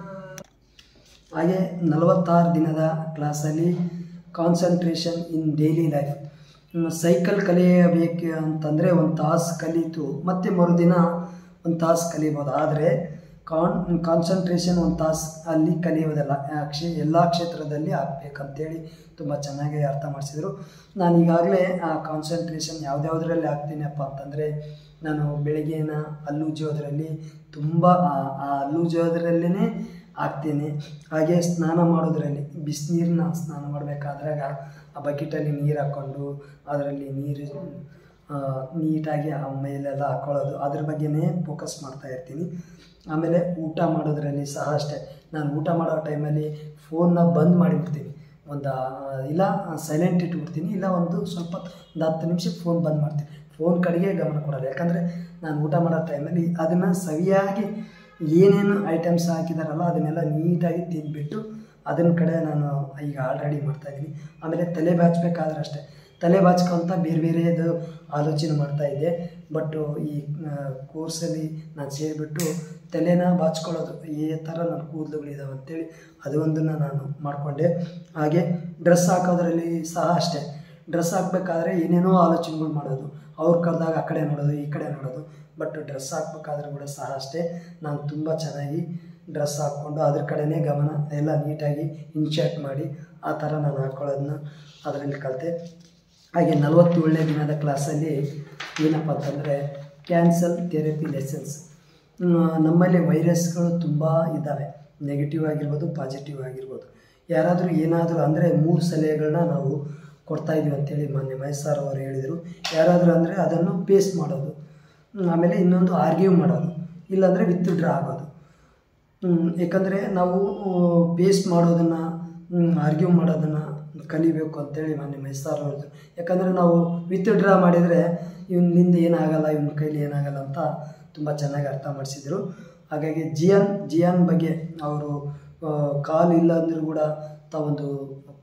ಹಾಗೆ 46 ದಿನದ ಕ್ಲಾಸಲ್ಲಿ concentration in daily life. Cycle ಕಲಿಯಬೇಕು ಅಂತಂದರೆ 1 ತಾಸು ಕಲಿತು ಮತ್ತು ಮರುದಿನ 1 ತಾಸು ಕಲಿಬೋದು. ಆದರೆ ಕಾನ್ಸಂಟ್ರೇಷನ್ 1 ತಾಸು ಅಲ್ಲಿ ಕಲಿಯೋದಲ್ಲ, ಎಲ್ಲ ಕ್ಷೇತ್ರದಲ್ಲಿ ಆಗಬೇಕಂತೇಳಿ ತುಂಬ ಚೆನ್ನಾಗಿ ಅರ್ಥ ಮಾಡಿಸಿದರು. ನಾನು ಈಗಾಗಲೇ ಆ ಕಾನ್ಸಂಟ್ರೇಷನ್ ಯಾವುದ್ಯಾವುದರಲ್ಲಿ ಆಗ್ತೀನಪ್ಪ ಅಂತಂದರೆ, ನಾನು ಬೆಳಗ್ಗೆನ ಹಲ್ಲುಜ್ಜೋದ್ರಲ್ಲಿ ತುಂಬ ಆ ಹಲ್ಲುಜ್ಜೋದ್ರಲ್ಲೇ ಆಗ್ತೇನೆ. ಹಾಗೆ ಸ್ನಾನ ಮಾಡೋದ್ರಲ್ಲಿ, ಬಿಸಿನೀರನ್ನ ಸ್ನಾನ ಮಾಡಬೇಕಾದ್ರಾಗ ಆ ಬಕೆಟಲ್ಲಿ ನೀರು ಹಾಕ್ಕೊಂಡು ಅದರಲ್ಲಿ ನೀರು ನೀಟಾಗಿ ಆ ಮೇಲೆಲ್ಲ ಹಾಕ್ಕೊಳ್ಳೋದು, ಅದ್ರ ಬಗ್ಗೆನೇ ಫೋಕಸ್ ಮಾಡ್ತಾ ಇರ್ತೀನಿ. ಆಮೇಲೆ ಊಟ ಮಾಡೋದ್ರಲ್ಲಿ ಸಹ ಅಷ್ಟೇ, ನಾನು ಊಟ ಮಾಡೋ ಟೈಮಲ್ಲಿ ಫೋನ್ನ ಬಂದ್ ಮಾಡಿಬಿಡ್ತೀನಿ, ಇಲ್ಲ ಸೈಲೆಂಟ್ ಇಟ್ಬಿಡ್ತೀನಿ, ಇಲ್ಲ ಸ್ವಲ್ಪ 10 ನಿಮಿಷ ಫೋನ್ ಬಂದ್ ಮಾಡ್ತೀನಿ. ಫೋನ್ ಕಡೆಗೆ ಗಮನ ಕೊಡೋದು, ಯಾಕಂದರೆ ನಾನು ಊಟ ಮಾಡೋ ಟೈಮಲ್ಲಿ ಅದನ್ನು ಸರಿಯಾಗಿ ಏನೇನು ಐಟಮ್ಸ್ ಹಾಕಿದಾರಲ್ಲ ಅದನ್ನೆಲ್ಲ ನೀಟಾಗಿ ತಿಂದ್ಬಿಟ್ಟು ಅದನ್ನ ಕಡೆ ನಾನು ಈಗ ಆಲ್ರೆಡಿ ಮಾಡ್ತಾಯಿದ್ದೀನಿ. ಆಮೇಲೆ ತಲೆ ಬಾಚಬೇಕಾದ್ರೆ ಅಷ್ಟೇ, ತಲೆ ಬಾಚ್ಕೊಂತ ಬೇರೆ ಬೇರೆದು ಆಲೋಚನೆ ಮಾಡ್ತಾಯಿದ್ದೆ. ಬಟ್ಟು ಈ ಕೋರ್ಸಲ್ಲಿ ನಾನು ಸೇರಿಬಿಟ್ಟು ತಲೆನ ಬಾಚ್ಕೊಳ್ಳೋದು, ಈ ಥರ ನನ್ನ ಕೂದಲುಗಳಿದ್ದಾವೆ ಅಂತೇಳಿ ಅದು ಒಂದನ್ನು ನಾನು ಮಾಡಿಕೊಂಡೆ. ಹಾಗೆ ಡ್ರೆಸ್ ಹಾಕೋದ್ರಲ್ಲಿ ಸಹ ಅಷ್ಟೇ, ಡ್ರೆಸ್ ಹಾಕಬೇಕಾದ್ರೆ ಏನೇನೋ ಆಲೋಚನೆಗಳು ಮಾಡೋದು, ಅವ್ರು ಕರೆದಾಗ ಆ ಕಡೆ ನೋಡೋದು, ಈ ಕಡೆ ನೋಡೋದು. ಬಟ್ ಡ್ರೆಸ್ ಹಾಕ್ಬೇಕಾದ್ರೂ ಕೂಡ ಸಹ ಅಷ್ಟೇ, ನಾನು ತುಂಬ ಚೆನ್ನಾಗಿ ಡ್ರೆಸ್ ಹಾಕ್ಕೊಂಡು ಅದ್ರ ಕಡೆನೇ ಗಮನ, ಎಲ್ಲ ನೀಟಾಗಿ ಇನ್ಶರ್ಟ್ ಮಾಡಿ ಆ ಥರ ನಾನು ಹಾಕ್ಕೊಳ್ಳೋದನ್ನ ಅದರಲ್ಲಿ ಕಲಿತೆ. ಹಾಗೆ 47ನೇ ದಿನದ ಕ್ಲಾಸಲ್ಲಿ ಏನಪ್ಪ ಅಂತಂದರೆ ಕ್ಯಾನ್ಸರ್ ಥೆರಪಿ ಲೆಸನ್ಸ್. ನಮ್ಮಲ್ಲಿ ವೈರಸ್ಗಳು ತುಂಬ ಇದ್ದಾವೆ, ನೆಗೆಟಿವ್ ಆಗಿರ್ಬೋದು, ಪಾಸಿಟಿವ್ ಆಗಿರ್ಬೋದು. ಯಾರಾದರೂ ಏನಾದರೂ ಅಂದರೆ 3 ಸಲಹೆಗಳನ್ನ ನಾವು ಕೊಡ್ತಾಯಿದ್ದೀವಿ ಅಂತೇಳಿ ಮಾನ್ಯ ಮಹೇಶ್ ಸರ್ ಅವರು ಹೇಳಿದರು. ಯಾರಾದರೂ ಅಂದರೆ ಅದನ್ನು ಪೇಸ್ಟ್ ಮಾಡೋದು, ಆಮೇಲೆ ಇನ್ನೊಂದು ಆರ್ಗ್ಯೂ ಮಾಡೋದು, ಇಲ್ಲಾಂದರೆ ವಿತ್ಡ್ರಾ ಆಗೋದು. ಏಕೆಂದರೆ ನಾವು ಪೇಸ್ಟ್ ಮಾಡೋದನ್ನು, ಆರ್ಗ್ಯೂ ಮಾಡೋದನ್ನು ಕಲಿಬೇಕು ಅಂತೇಳಿ ಮಾನ್ಯ ಮಹೇಶ್ ಸರ್ ಹೇಳಿದ್ರು. ಯಾಕಂದರೆ ನಾವು ವಿತ್ಡ್ರಾ ಮಾಡಿದರೆ ಇವನಿಂದ ಏನಾಗಲ್ಲ, ಇವನ ಕೈಲಿ ಏನಾಗಲ್ಲ ಅಂತ ತುಂಬ ಚೆನ್ನಾಗಿ ಅರ್ಥ ಮಾಡಿಸಿದರು. ಹಾಗಾಗಿ ಜಿಯಾನ್ ಬಗ್ಗೆ ಅವರು ಕಾಲು ಇಲ್ಲ ಅಂದರೂ ಕೂಡ ತಾವೊಂದು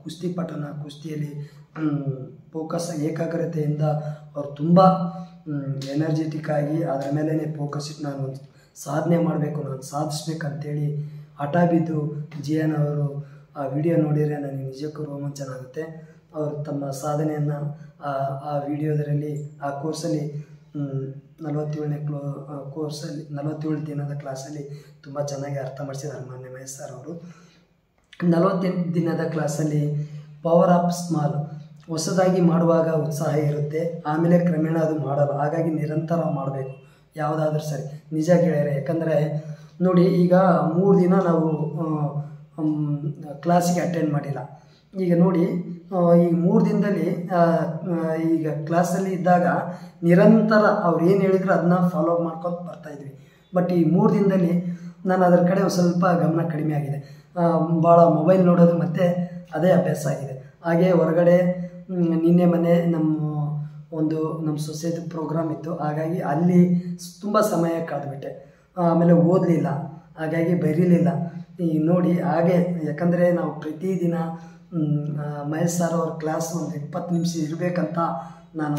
ಕುಸ್ತಿಪಟನ, ಕುಸ್ತಿಯಲ್ಲಿ ಫೋಕಸ್ ಏಕಾಗ್ರತೆಯಿಂದ ಅವರು ತುಂಬ ಎನರ್ಜೆಟಿಕ್ ಆಗಿ ಅದರ ಮೇಲೇ ಫೋಕಸ್ ಇಟ್ಟು ನಾನು ಸಾಧನೆ ಮಾಡಬೇಕು, ನಾನು ಸಾಧಿಸ್ಬೇಕಂತೇಳಿ ಹಠ ಬಿದ್ದು ಜಿಯನ್ ಅವರು ಆ ವಿಡಿಯೋ ನೋಡಿದರೆ ನನಗೆ ನಿಜಕ್ಕೂ ರೋಮಾಂಚನ ಆಗುತ್ತೆ. ಅವರು ತಮ್ಮ ಸಾಧನೆಯನ್ನು ಆ ವಿಡಿಯೋದರಲ್ಲಿ ಆ ಕೋರ್ಸಲ್ಲಿ 47ನೇ ಕೋರ್ಸಲ್ಲಿ 47 ದಿನದ ಕ್ಲಾಸಲ್ಲಿ ತುಂಬ ಚೆನ್ನಾಗಿ ಅರ್ಥ ಮಾಡಿಸಿದ್ದಾರೆ ಮಾನ್ಯ ಮಹೇಶ್ ಸರ್ ಅವರು. 48 ದಿನದ ಕ್ಲಾಸಲ್ಲಿ ಪವರ್ ಆಫ್ ಸ್ಮಾಲ್, ಹೊಸದಾಗಿ ಮಾಡುವಾಗ ಉತ್ಸಾಹ ಇರುತ್ತೆ, ಆಮೇಲೆ ಕ್ರಮೇಣ ಅದು ಮಾಡಲ್ಲ, ಹಾಗಾಗಿ ನಿರಂತರ ಮಾಡಬೇಕು ಯಾವುದಾದ್ರೂ ಸರಿ. ನಿಜ ಗೆಳೆಯರೆ, ಯಾಕಂದರೆ ನೋಡಿ ಈಗ 3 ದಿನ ನಾವು ಕ್ಲಾಸಿಗೆ ಅಟೆಂಡ್ ಮಾಡಿಲ್ಲ. ಈಗ ನೋಡಿ ಈ 3 ದಿನದಲ್ಲಿ ಈಗ ಕ್ಲಾಸಲ್ಲಿ ಇದ್ದಾಗ ನಿರಂತರ ಅವ್ರು ಏನು ಹೇಳಿದ್ರು ಅದನ್ನ ಫಾಲೋ ಮಾಡ್ಕೊಂಡು ಬರ್ತಾಯಿದ್ವಿ. ಬಟ್ ಈ 3 ದಿನದಲ್ಲಿ ನಾನು ಅದರ ಕಡೆ ಒಂದು ಸ್ವಲ್ಪ ಗಮನ ಕಡಿಮೆ ಆಗಿದೆ. ಭಾಳ ಮೊಬೈಲ್ ನೋಡೋದು ಮತ್ತು ಅದೇ ಅಭ್ಯಾಸ ಆಗಿದೆ. ಹಾಗೆ ಹೊರಗಡೆ ನಿನ್ನೆ ಮೊನ್ನೆ ನಮ್ಮ ಸೊಸೈಟಿ ಪ್ರೋಗ್ರಾಮ್ ಇತ್ತು, ಹಾಗಾಗಿ ಅಲ್ಲಿ ತುಂಬ ಸಮಯ ಕಳೆದುಬಿಟ್ಟೆ. ಆಮೇಲೆ ಓದಲಿಲ್ಲ, ಹಾಗಾಗಿ ಬರೀಲಿಲ್ಲ. ಈಗ ನೋಡಿ ಹಾಗೆ, ಯಾಕಂದರೆ ನಾವು ಪ್ರತಿದಿನ ಮಹೇಶ್ ಸರ್ ಅವ್ರ ಕ್ಲಾಸ್ ಒಂದು 20 ನಿಮಿಷ ಇರಬೇಕಂತ ನಾನು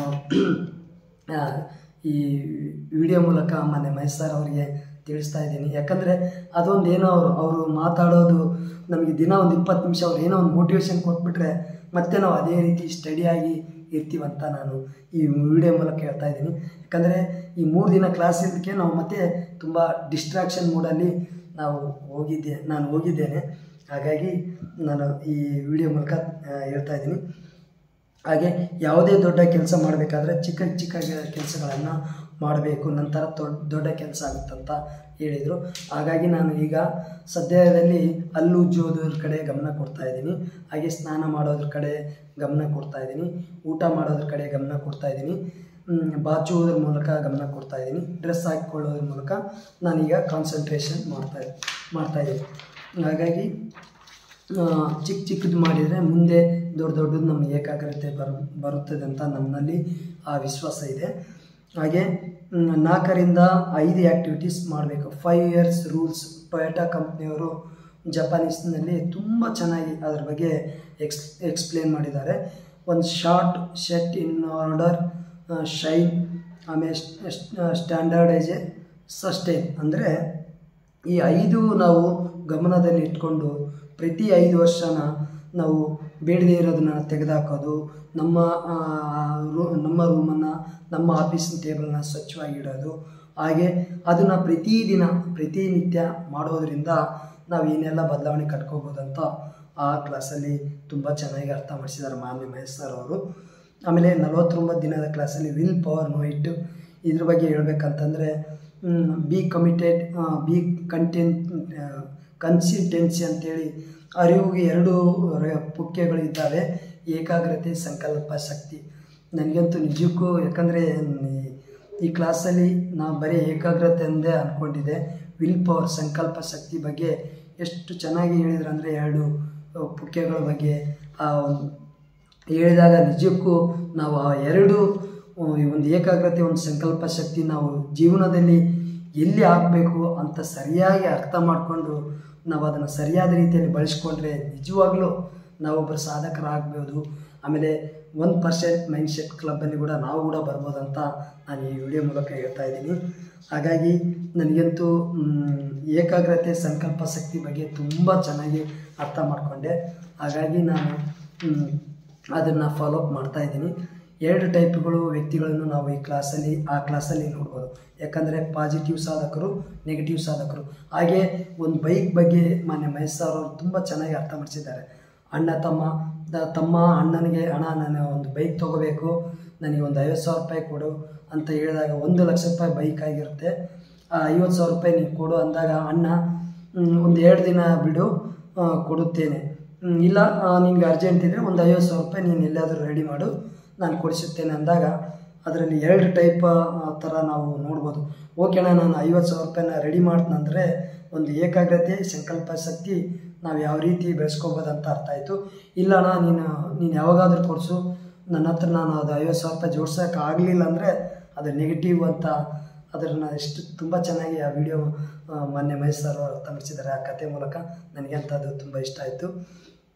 ಈ ವಿಡಿಯೋ ಮೂಲಕ ಮೊನ್ನೆ ಮಹೇಶ್ ಸರ್ ಅವರಿಗೆ ತಿಳಿಸ್ತಾ ಇದ್ದೀನಿ. ಯಾಕಂದರೆ ಅದೊಂದು ಏನೋ ಅವರು ಮಾತಾಡೋದು ನಮಗೆ ದಿನ ಒಂದು 20 ನಿಮಿಷ ಅವ್ರು ಏನೋ ಒಂದು ಮೋಟಿವೇಶನ್ ಕೊಟ್ಬಿಟ್ರೆ ಮತ್ತೆ ನಾವು ಅದೇ ರೀತಿ ಸ್ಟಡಿಯಾಗಿ ಇರ್ತೀವಂತ ನಾನು ಈ ವಿಡಿಯೋ ಮೂಲಕ ಹೇಳ್ತಾ ಇದ್ದೀನಿ. ಯಾಕಂದರೆ ಈ 3 ದಿನ ಕ್ಲಾಸ್ ಇರೋದಕ್ಕೆ ನಾವು ಮತ್ತೆ ತುಂಬ ಡಿಸ್ಟ್ರಾಕ್ಷನ್ ಮೂಡಲ್ಲಿ ನಾನು ಹೋಗಿದ್ದೇನೆ. ಹಾಗಾಗಿ ನಾನು ಈ ವಿಡಿಯೋ ಮೂಲಕ ಹೇಳ್ತಾ ಇದ್ದೀನಿ. ಹಾಗೆ ಯಾವುದೇ ದೊಡ್ಡ ಕೆಲಸ ಮಾಡಬೇಕಾದ್ರೆ ಚಿಕ್ಕ ಚಿಕ್ಕ ಕೆಲಸಗಳನ್ನು ಮಾಡಬೇಕು, ನಂತರ ದೊಡ್ಡ ಕೆಲಸ ಆಗುತ್ತಂತ ಹೇಳಿದರು. ಹಾಗಾಗಿ ನಾನು ಈಗ ಸದ್ಯದಲ್ಲಿ ಹಲ್ಲು ಉಜ್ಜೋದ್ರ ಕಡೆ ಗಮನ ಕೊಡ್ತಾಯಿದ್ದೀನಿ, ಹಾಗೆ ಸ್ನಾನ ಮಾಡೋದ್ರ ಕಡೆ ಗಮನ ಕೊಡ್ತಾಯಿದ್ದೀನಿ, ಊಟ ಮಾಡೋದ್ರ ಕಡೆ ಗಮನ ಕೊಡ್ತಾಯಿದ್ದೀನಿ, ಬಾಚುವುದ್ರ ಮೂಲಕ ಗಮನ ಕೊಡ್ತಾಯಿದ್ದೀನಿ, ಡ್ರೆಸ್ ಹಾಕಿಕೊಳ್ಳೋದ್ರ ಮೂಲಕ ನಾನೀಗ ಕಾನ್ಸಂಟ್ರೇಷನ್ ಮಾಡ್ತಾಯಿದ್ದೀನಿ. ಹಾಗಾಗಿ ಚಿಕ್ಕದು ಮಾಡಿದರೆ ಮುಂದೆ ದೊಡ್ಡದು ನಮ್ಮ ಏಕಾಗ್ರತೆ ಬರುತ್ತದೆ ಅಂತ ನನ್ನಲ್ಲಿ ಆ ವಿಶ್ವಾಸ ಇದೆ. ಹಾಗೆ 4 ರಿಂದ 5 ಆ್ಯಕ್ಟಿವಿಟೀಸ್ ಮಾಡಬೇಕು. 5 ಇಯರ್ಸ್ ರೂಲ್ಸ್ ಟೊಯೋಟಾ ಕಂಪ್ನಿಯವರು ಜಪಾನೀಸ್ನಲ್ಲಿ ತುಂಬ ಚೆನ್ನಾಗಿ ಅದ್ರ ಬಗ್ಗೆ ಎಕ್ಸ್ಪ್ಲೇನ್ ಮಾಡಿದ್ದಾರೆ. ಒಂದು short, set in order, shine, ಆಮೇಲೆ ಸ್ಟ್ಯಾಂಡರ್ಡೈಜ್, ಸಸ್ಟೈನ್. ಅಂದರೆ ಈ 5 ನಾವು ಗಮನದಲ್ಲಿ ಇಟ್ಕೊಂಡು ಪ್ರತಿ 5 ವರ್ಷನ ನಾವು ಬೇಡದೇ ಇರೋದನ್ನ ತೆಗೆದುಹಾಕೋದು, ನಮ್ಮ ರೂಮನ್ನು, ನಮ್ಮ ಆಫೀಸಿನ ಟೇಬಲ್ನ ಸ್ವಚ್ಛವಾಗಿಡೋದು, ಹಾಗೆ ಅದನ್ನು ಪ್ರತಿನಿತ್ಯ ಮಾಡೋದರಿಂದ ನಾವು ಏನೆಲ್ಲ ಬದಲಾವಣೆ ಕಟ್ಕೋಬೋದಂತ ಆ ಕ್ಲಾಸಲ್ಲಿ ತುಂಬ ಚೆನ್ನಾಗಿ ಅರ್ಥ ಮಾಡಿಸಿದ್ದಾರೆ ಮಾನ್ಯ ಮಹೇಶ್ ಸರ್ ಅವರು. ಆಮೇಲೆ 49 ದಿನದ ಕ್ಲಾಸಲ್ಲಿ ವಿಲ್ ಪವರ್ ನೋ ಇಟ್, ಇದ್ರ ಬಗ್ಗೆ ಹೇಳ್ಬೇಕಂತಂದರೆ ಬಿ ಕಮಿಟೆಡ್, ಬಿ ಕನ್ಸಿಸ್ಟೆನ್ಸಿ ಅಂತೇಳಿ ಅರಿವಿಗೆ 2 ಪುಕ್ಕೆಗಳಿದ್ದಾವೆ, ಏಕಾಗ್ರತೆ, ಸಂಕಲ್ಪ ಶಕ್ತಿ. ನನಗಂತೂ ನಿಜಕ್ಕೂ, ಯಾಕಂದರೆ ಈ ಕ್ಲಾಸಲ್ಲಿ ನಾನು ಬರೀ ಏಕಾಗ್ರತೆ ಅಂದೇ ಅಂದ್ಕೊಂಡಿದ್ದೆ. ವಿಲ್ ಪವರ್, ಸಂಕಲ್ಪ ಶಕ್ತಿ ಬಗ್ಗೆ ಎಷ್ಟು ಚೆನ್ನಾಗಿ ಹೇಳಿದ್ರು ಅಂದರೆ 2 ಪುಕ್ಕೆಗಳ ಬಗ್ಗೆ ಹೇಳಿದಾಗ ನಿಜಕ್ಕೂ ನಾವು ಆ 2 ಒಂದು ಏಕಾಗ್ರತೆ, ಒಂದು ಸಂಕಲ್ಪ ಶಕ್ತಿ ನಾವು ಜೀವನದಲ್ಲಿ ಎಲ್ಲಿ ಹಾಕಬೇಕು ಅಂತ ಸರಿಯಾಗಿ ಅರ್ಥ ಮಾಡಿಕೊಂಡು ನಾವು ಅದನ್ನು ಸರಿಯಾದ ರೀತಿಯಲ್ಲಿ ಬಳಸ್ಕೊಂಡ್ರೆ ನಿಜವಾಗ್ಲೂ ನಾವೊಬ್ಬರು ಸಾಧಕರಾಗ್ಬೋದು. ಆಮೇಲೆ 1% ಮೈಂಡ್ಸೆಟ್ ಕ್ಲಬ್ಬಲ್ಲಿ ಕೂಡ ನಾವು ಕೂಡ ಬರ್ಬೋದು ಅಂತ ನಾನು ಈ ವಿಡಿಯೋ ಮೂಲಕ ಹೇಳ್ತಾ ಇದ್ದೀನಿ. ಹಾಗಾಗಿ ನನಗಂತೂ ಏಕಾಗ್ರತೆ, ಸಂಕಲ್ಪ ಶಕ್ತಿ ಬಗ್ಗೆ ತುಂಬ ಚೆನ್ನಾಗಿ ಅರ್ಥ ಮಾಡಿಕೊಂಡೆ. ಹಾಗಾಗಿ ನಾನು ಅದನ್ನು ಫಾಲೋಅಪ್ ಮಾಡ್ತಾಯಿದ್ದೀನಿ. 2 ಟೈಪ್ಗಳು ವ್ಯಕ್ತಿಗಳನ್ನು ನಾವು ಆ ಕ್ಲಾಸಲ್ಲಿ ನೋಡ್ಬೋದು. ಯಾಕಂದರೆ ಪಾಸಿಟಿವ್ ಸಾಧಕರು, ನೆಗೆಟಿವ್ ಸಾಧಕರು. ಹಾಗೆ ಒಂದು ಬೈಕ್ ಬಗ್ಗೆ ಮಾನ್ಯ ಮಹೇಶ್ ಸರ್ ಅವರು ತುಂಬ ಚೆನ್ನಾಗಿ ಅರ್ಥ ಮಾಡಿಸಿದ್ದಾರೆ. ತಮ್ಮ ಅಣ್ಣನಿಗೆ, ಅಣ್ಣ ನಾನು ಒಂದು ಬೈಕ್ ತೊಗೋಬೇಕು, ನನಗೆ ಒಂದು 50,000 ರೂಪಾಯಿ ಕೊಡು ಅಂತ ಹೇಳಿದಾಗ 1 ಲಕ್ಷ ರೂಪಾಯಿ ಬೈಕ್ ಆಗಿರುತ್ತೆ. 50,000 ರೂಪಾಯಿ ನೀನು ಕೊಡು ಅಂದಾಗ ಅಣ್ಣ ಒಂದು 2 ದಿನ ಬಿಡು, ಕೊಡುತ್ತೇನೆ, ಇಲ್ಲ ನಿನಗೆ ಅರ್ಜೆಂಟ್ ಇದ್ದರೆ ಒಂದು 50,000 ರೂಪಾಯಿ ನೀನು ಎಲ್ಲಾದರೂ ರೆಡಿ ಮಾಡು, ನಾನು ಕೊಡಿಸುತ್ತೇನೆ ಅಂದಾಗ ಅದರಲ್ಲಿ 2 ಟೈಪ್ ಥರ ನಾವು ನೋಡ್ಬೋದು. ಓಕೆ ಅಣ್ಣ, ನಾನು 50,000 ರೂಪಾಯಿನ ರೆಡಿ ಮಾಡ್ತಂದರೆ ಒಂದು ಏಕಾಗ್ರತೆ, ಸಂಕಲ್ಪ ಶಕ್ತಿ ನಾವು ಯಾವ ರೀತಿ ಬೆಳೆಸ್ಕೋಬೋದು ಅಂತ ಅರ್ಥ ಆಯಿತು. ಇಲ್ಲ ಅಣ್ಣ, ನೀನು ಯಾವಾಗಾದರೂ ಕೊಡಿಸು, ನನ್ನ ಹತ್ರ ನಾನು ಅದು 50,000 ರೂಪಾಯಿ ಜೋಡ್ಸೋಕೆ ಆಗಲಿಲ್ಲ ಅಂದರೆ ಅದು ನೆಗೆಟಿವ್ ಅಂತ ಅದನ್ನು ಎಷ್ಟು ತುಂಬ ಚೆನ್ನಾಗಿ ಆ ವಿಡಿಯೋ ಮಾನ್ಯ ಮಹೇಶ್ ಸರ್ ಅವರು ಅರ್ಥ ಮಾಡಿಸಿದ್ದಾರೆ ಆ ಕತೆ ಮೂಲಕ. ನನಗೆ ಅಂತ ಅದು ತುಂಬ ಇಷ್ಟ ಆಯಿತು.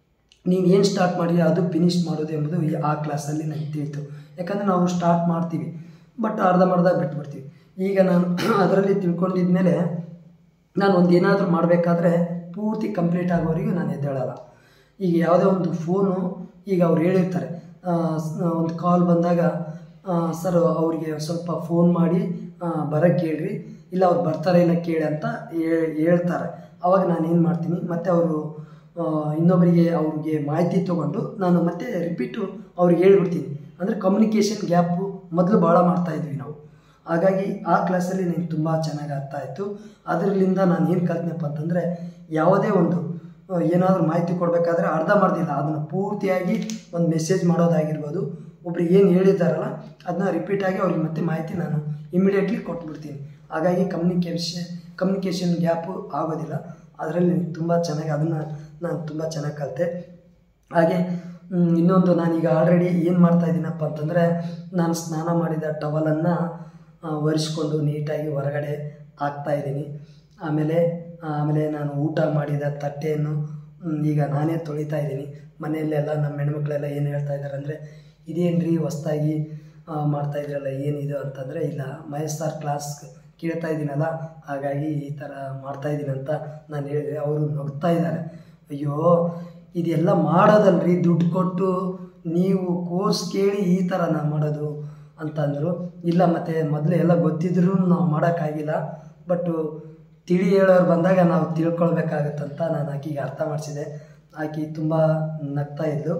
ನೀವು ಏನು ಸ್ಟಾರ್ಟ್ ಮಾಡಿ ಅದು ಫಿನಿಷ್ ಮಾಡೋದು ಎಂಬುದು ಆ ಕ್ಲಾಸಲ್ಲಿ ನನಗೆ ತಿಳಿತು. ಯಾಕಂದರೆ ನಾವು ಸ್ಟಾರ್ಟ್ ಮಾಡ್ತೀವಿ ಬಟ್ ಅರ್ಧಂಬರ್ಧ ಬಿಟ್ಬಿಡ್ತೀವಿ. ಈಗ ನಾನು ಅದರಲ್ಲಿ ತಿಳ್ಕೊಂಡಿದ್ಮೇಲೆ ನಾನು ಒಂದು ಏನಾದರೂ ಮಾಡಬೇಕಾದ್ರೆ ಪೂರ್ತಿ ಕಂಪ್ಲೀಟ್ ಆಗೋವರೆಗೂ ನಾನು ಎದ್ದೇಳಲ್ಲ. ಈಗ ಯಾವುದೇ ಒಂದು ಫೋನು ಈಗ ಅವ್ರು ಹೇಳಿರ್ತಾರೆ, ಒಂದು ಕಾಲ್ ಬಂದಾಗ ಸರ್ ಅವರಿಗೆ ಸ್ವಲ್ಪ ಫೋನ್ ಮಾಡಿ ಬರೋಕ್ಕೆ ಹೇಳ್ರಿ, ಇಲ್ಲ ಅವ್ರು ಬರ್ತಾರೆ ಇಲ್ಲ ಕೇಳಿ ಅಂತ ಹೇಳ್ತಾರೆ. ಆವಾಗ ನಾನು ಏನು ಮಾಡ್ತೀನಿ, ಮತ್ತು ಅವರು ಇನ್ನೊಬ್ಬರಿಗೆ ಅವ್ರಿಗೆ ಮಾಹಿತಿ ತೊಗೊಂಡು ನಾನು ಮತ್ತೆ ರಿಪೀಟು ಅವ್ರಿಗೆ ಹೇಳ್ಬಿಡ್ತೀನಿ. ಅಂದರೆ ಕಮ್ಯುನಿಕೇಷನ್ ಗ್ಯಾಪು ಮೊದಲು ಭಾಳ ಮಾಡ್ತಾಯಿದ್ವಿ ನಾವು. ಹಾಗಾಗಿ ಆ ಕ್ಲಾಸಲ್ಲಿ ನನಗೆ ತುಂಬ ಚೆನ್ನಾಗಿ ಅರ್ಥ ಆಯಿತು. ಅದರಿಂದ ನಾನು ಏನು ಕಲ್ತ್ನಪ್ಪ ಅಂತಂದರೆ, ಯಾವುದೇ ಒಂದು ಏನಾದರೂ ಮಾಹಿತಿ ಕೊಡಬೇಕಾದ್ರೆ ಅರ್ಧಂಬರ್ಧಿಲ್ಲ, ಅದನ್ನು ಪೂರ್ತಿಯಾಗಿ ಒಂದು ಮೆಸೇಜ್ ಮಾಡೋದಾಗಿರ್ಬೋದು, ಒಬ್ರಿಗೆ ಏನು ಹೇಳಿದ್ದಾರಲ್ಲ ಅದನ್ನ ರಿಪೀಟಾಗಿ ಅವ್ರಿಗೆ ಮತ್ತೆ ಮಾಹಿತಿ ನಾನು ಇಮಿಡಿಯೇಟ್ಲಿ ಕೊಟ್ಬಿಡ್ತೀನಿ. ಹಾಗಾಗಿ ಕಮ್ಯುನಿಕೇಷನ್ ಗ್ಯಾಪು ಆಗೋದಿಲ್ಲ. ಅದರಲ್ಲಿ ತುಂಬ ಚೆನ್ನಾಗಿ ಅದನ್ನು ನಾನು ತುಂಬ ಚೆನ್ನಾಗಿ ಕಲಿತೆ. ಹಾಗೆ ಇನ್ನೊಂದು, ನಾನೀಗ ಆಲ್ರೆಡಿ ಏನು ಮಾಡ್ತಾಯಿದ್ದೀನಪ್ಪ ಅಂತಂದರೆ, ನಾನು ಸ್ನಾನ ಮಾಡಿದ ಟವಲನ್ನು ಒರೆಸ್ಕೊಂಡು ನೀಟಾಗಿ ಹೊರಗಡೆ ಹಾಕ್ತಾಯಿದ್ದೀನಿ. ಆಮೇಲೆ ನಾನು ಊಟ ಮಾಡಿದ ತಟ್ಟೆಯನ್ನು ಈಗ ನಾನೇ ತೊಳಿತಾ ಇದ್ದೀನಿ. ಮನೆಯಲ್ಲೆಲ್ಲ ನಮ್ಮ ಹೆಣ್ಮಕ್ಳೆಲ್ಲ ಏನು ಹೇಳ್ತಾ ಇದ್ದಾರೆ ಅಂದರೆ, ಇದೇನ್ರಿ ಹೊಸ್ದಾಗಿ ಮಾಡ್ತಾಯಿದ್ರಲ್ಲ ಏನಿದು ಅಂತಂದರೆ, ಇಲ್ಲ ಮಹೇಶ್ ಸರ್ ಕ್ಲಾಸ್ ಕೇಳ್ತಾ ಇದ್ದೀನಲ್ಲ ಹಾಗಾಗಿ ಈ ಥರ ಮಾಡ್ತಾಯಿದ್ದೀನಿ ಅಂತ ನಾನು ಹೇಳಿದೆ. ಅವರು ನಗ್ತಾ ಇದ್ದಾರೆ, ಅಯ್ಯೋ ಇದೆಲ್ಲ ಮಾಡೋದಲ್ರಿ, ದುಡ್ಡು ಕೊಟ್ಟು ನೀವು ಕೋರ್ಸ್ ಕೇಳಿ ಈ ಥರ ನಾವು ಮಾಡೋದು ಅಂತಂದರು. ಇಲ್ಲ ಮತ್ತು ಮೊದಲು ಎಲ್ಲ ಗೊತ್ತಿದ್ರೂ ನಾವು ಮಾಡೋಕ್ಕಾಗಿಲ್ಲ, ಬಟ್ಟು ತಿಳಿ ಹೇಳೋರು ಬಂದಾಗ ನಾವು ತಿಳ್ಕೊಳ್ಬೇಕಾಗತ್ತಂತ ನಾನು ಆಕೆಗೆ ಅರ್ಥ ಮಾಡಿಸಿದೆ. ಆಕೆ ತುಂಬ ನಗ್ತಾ ಇದ್ಲು.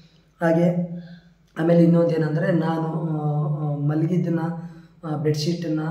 ಆಮೇಲೆ ಇನ್ನೊಂದೇನೆಂದರೆ, ನಾನು ಮಲಗಿದ್ದನ್ನು ಬೆಡ್ಶೀಟನ್ನು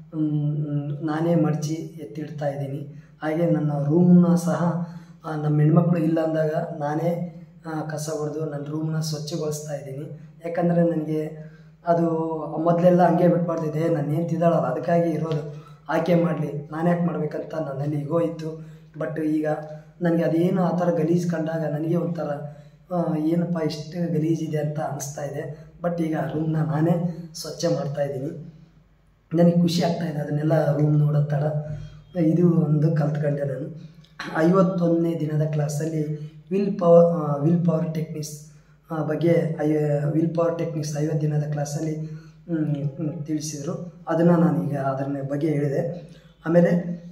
ನಾನೇ ಮಡಚಿ ಎತ್ತಿಡ್ತಾ ಇದ್ದೀನಿ. ಹಾಗೆ ನನ್ನ ರೂಮನ್ನ ಸಹ ನಮ್ಮ ಹೆಣ್ಮಕ್ಳು ಇಲ್ಲ ಅಂದಾಗ ನಾನೇ ಕಸ ಹೊಡೆದು ನನ್ನ ರೂಮನ್ನ ಸ್ವಚ್ಛಗೊಳಿಸ್ತಾ ಇದ್ದೀನಿ. ಯಾಕಂದರೆ ನನಗೆ ಅದು ಮೊದಲೆಲ್ಲ ಹಂಗೆ ಬಿಟ್ಬಾರ್ದಿದೆ, ನಾನು ಏನು ತಿದ್ದಾಳಲ್ಲ ಅದಕ್ಕಾಗಿ ಇರೋದು, ಆಕೆ ಮಾಡಲಿ ನಾನು ಯಾಕೆ ಮಾಡಬೇಕಂತ ನನ್ನಲ್ಲಿ ಈಗೋ ಇತ್ತು. ಬಟ್ ಈಗ ನನಗೆ ಅದೇನು ಆ ಥರ ಗಲೀಜು ಕಂಡಾಗ ನನಗೆ ಒಂಥರ ಏನಪ್ಪ ಇಷ್ಟು ಗಲೀಜಿದೆ ಅಂತ ಅನಿಸ್ತಾ ಇದೆ. ಬಟ್ ಈಗ ರೂಮ್ನ ನಾನೇ ಸ್ವಚ್ಛ ಮಾಡ್ತಾಯಿದ್ದೀನಿ. ನನಗೆ ಖುಷಿ ಆಗ್ತಾಯಿದೆ ಅದನ್ನೆಲ್ಲ ರೂಮ್ ನೋಡೋ ತಡ. ಇದು ಒಂದು ಕಲ್ತ್ಕೊಂಡೆ ನಾನು. 51ನೇ ದಿನದ ಕ್ಲಾಸಲ್ಲಿ ವಿಲ್ ಪವರ್ ಟೆಕ್ನಿಕ್ಸ್ ಬಗ್ಗೆ ವಿಲ್ ಪವರ್ ಟೆಕ್ನಿಕ್ಸ್ 50 ದಿನದ ಕ್ಲಾಸಲ್ಲಿ ತಿಳಿಸಿದರು. ಅದನ್ನು ನಾನೀಗ ಅದರ ಬಗ್ಗೆ ಹೇಳಿದೆ. ಆಮೇಲೆ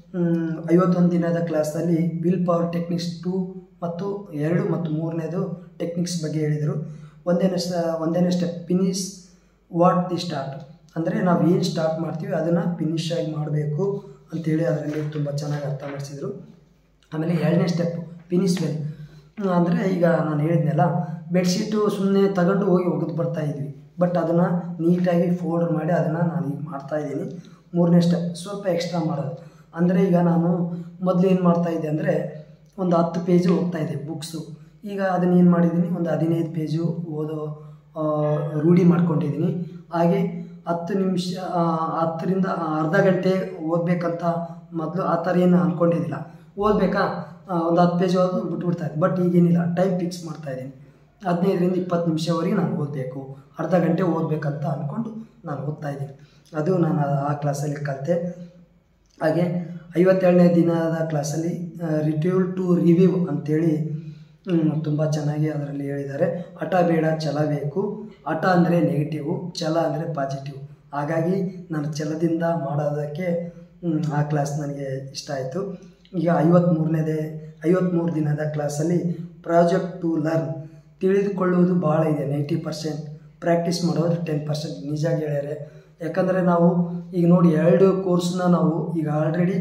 51 ದಿನದ ಕ್ಲಾಸಲ್ಲಿ ವಿಲ್ ಪವರ್ ಟೆಕ್ನಿಕ್ಸ್ 2 ಮತ್ತು 2 ಮತ್ತು 3ನೇದು ಟೆಕ್ನಿಕ್ಸ್ ಬಗ್ಗೆ ಹೇಳಿದರು. ಒಂದನೇ step finish what the start, ಅಂದರೆ ನಾವು ಏನು ಸ್ಟಾರ್ಟ್ ಮಾಡ್ತೀವಿ ಅದನ್ನು ಫಿನಿಶ್ ಆಗಿ ಮಾಡಬೇಕು ಅಂಥೇಳಿ ಅದರಲ್ಲಿ ತುಂಬ ಚೆನ್ನಾಗಿ ಅರ್ಥ ಮಾಡಿಸಿದರು. ಆಮೇಲೆ 2ನೇ ಸ್ಟೆಪ್ ಫಿನಿಶ್ ವೆಲ್, ಅಂದರೆ ಈಗ ನಾನು ಹೇಳಿದ್ನಲ್ಲ, ಬೆಡ್ಶೀಟು ಸುಮ್ಮನೆ ತಗೊಂಡು ಹೋಗಿ ಒಗೆದು ಬರ್ತಾಯಿದ್ವಿ, ಬಟ್ ಅದನ್ನು ನೀಟಾಗಿ ಫೋಲ್ಡ್ ಮಾಡಿ ಅದನ್ನು ನಾನು ಈಗ ಮಾಡ್ತಾಯಿದ್ದೀನಿ. 3ನೇ ಸ್ಟೆಪ್ ಸ್ವಲ್ಪ ಎಕ್ಸ್ಟ್ರಾ ಮಾಡೋದು, ಅಂದರೆ ಈಗ ನಾನು ಮೊದಲು ಏನು ಮಾಡ್ತಾಯಿದ್ದೆ ಅಂದರೆ ಒಂದು 10 ಪೇಜು ಓದ್ತಾಯಿದ್ದೆ ಬುಕ್ಸು. ಈಗ ಅದನ್ನು ಏನು ಮಾಡಿದ್ದೀನಿ, ಒಂದು 15 ಪೇಜು ಓದೋ ರೂಢಿ ಮಾಡ್ಕೊಂಡಿದ್ದೀನಿ. ಹಾಗೆ 10 ನಿಮಿಷ 10ರಿಂದ ಅರ್ಧ ಗಂಟೆ ಓದಬೇಕಂತ ಮೊದಲು ಆ ಥರ ಏನು ಅಂದ್ಕೊಂಡಿದ್ದಿಲ್ಲ. ಓದಬೇಕಾ ಒಂದು 10 ಪೇಜ್ ಓದು ಬಿಟ್ಬಿಡ್ತಾಯಿದ್ದೆ. ಬಟ್ ಈಗೇನಿಲ್ಲ, ಟೈಮ್ ಫಿಕ್ಸ್ ಮಾಡ್ತಾಯಿದ್ದೀನಿ. 15ರಿಂದ 20 ನಿಮಿಷವರೆಗೆ ನಾನು ಓದಬೇಕು, ಅರ್ಧ ಗಂಟೆ ಓದಬೇಕಂತ ಅಂದ್ಕೊಂಡು ನಾನು ಓದ್ತಾಯಿದ್ದೀನಿ. ಅದು ನಾನು ಆ ಕ್ಲಾಸಲ್ಲಿ ಕಲಿತೆ. ಹಾಗೆ 57ನೇ ದಿನದ ಕ್ಲಾಸಲ್ಲಿ ರಿಟ್ಯೂಲ್ ಟು ರಿವ್ಯೂ ಅಂಥೇಳಿ ತುಂಬ ಚೆನ್ನಾಗಿ ಅದರಲ್ಲಿ ಹೇಳಿದ್ದಾರೆ. ಹಠ ಬೇಡ ಛಲ ಬೇಕು. ಹಠ ಅಂದರೆ ನೆಗೆಟಿವು, ಛಲ ಅಂದರೆ ಪಾಸಿಟಿವ್. ಹಾಗಾಗಿ ನಾನು ಛಲದಿಂದ ಮಾಡೋದಕ್ಕೆ ಆ ಕ್ಲಾಸ್ ನನಗೆ ಇಷ್ಟ ಆಯಿತು. ಈಗ 53 ದಿನದ ಕ್ಲಾಸಲ್ಲಿ ಪ್ರಾಜೆಕ್ಟ್ ಟು ಲರ್ನ್, ತಿಳಿದುಕೊಳ್ಳುವುದು ಭಾಳ ಇದೆ, 90%, ಪ್ರಾಕ್ಟೀಸ್ ಮಾಡೋದು 10%. ನಿಜ ಹೇಳ್ಯಾರೆ. ಯಾಕಂದರೆ ನಾವು ಈಗ ನೋಡಿ 2 ಕೋರ್ಸ್ನ ನಾವು ಈಗ ಆಲ್ರೆಡಿ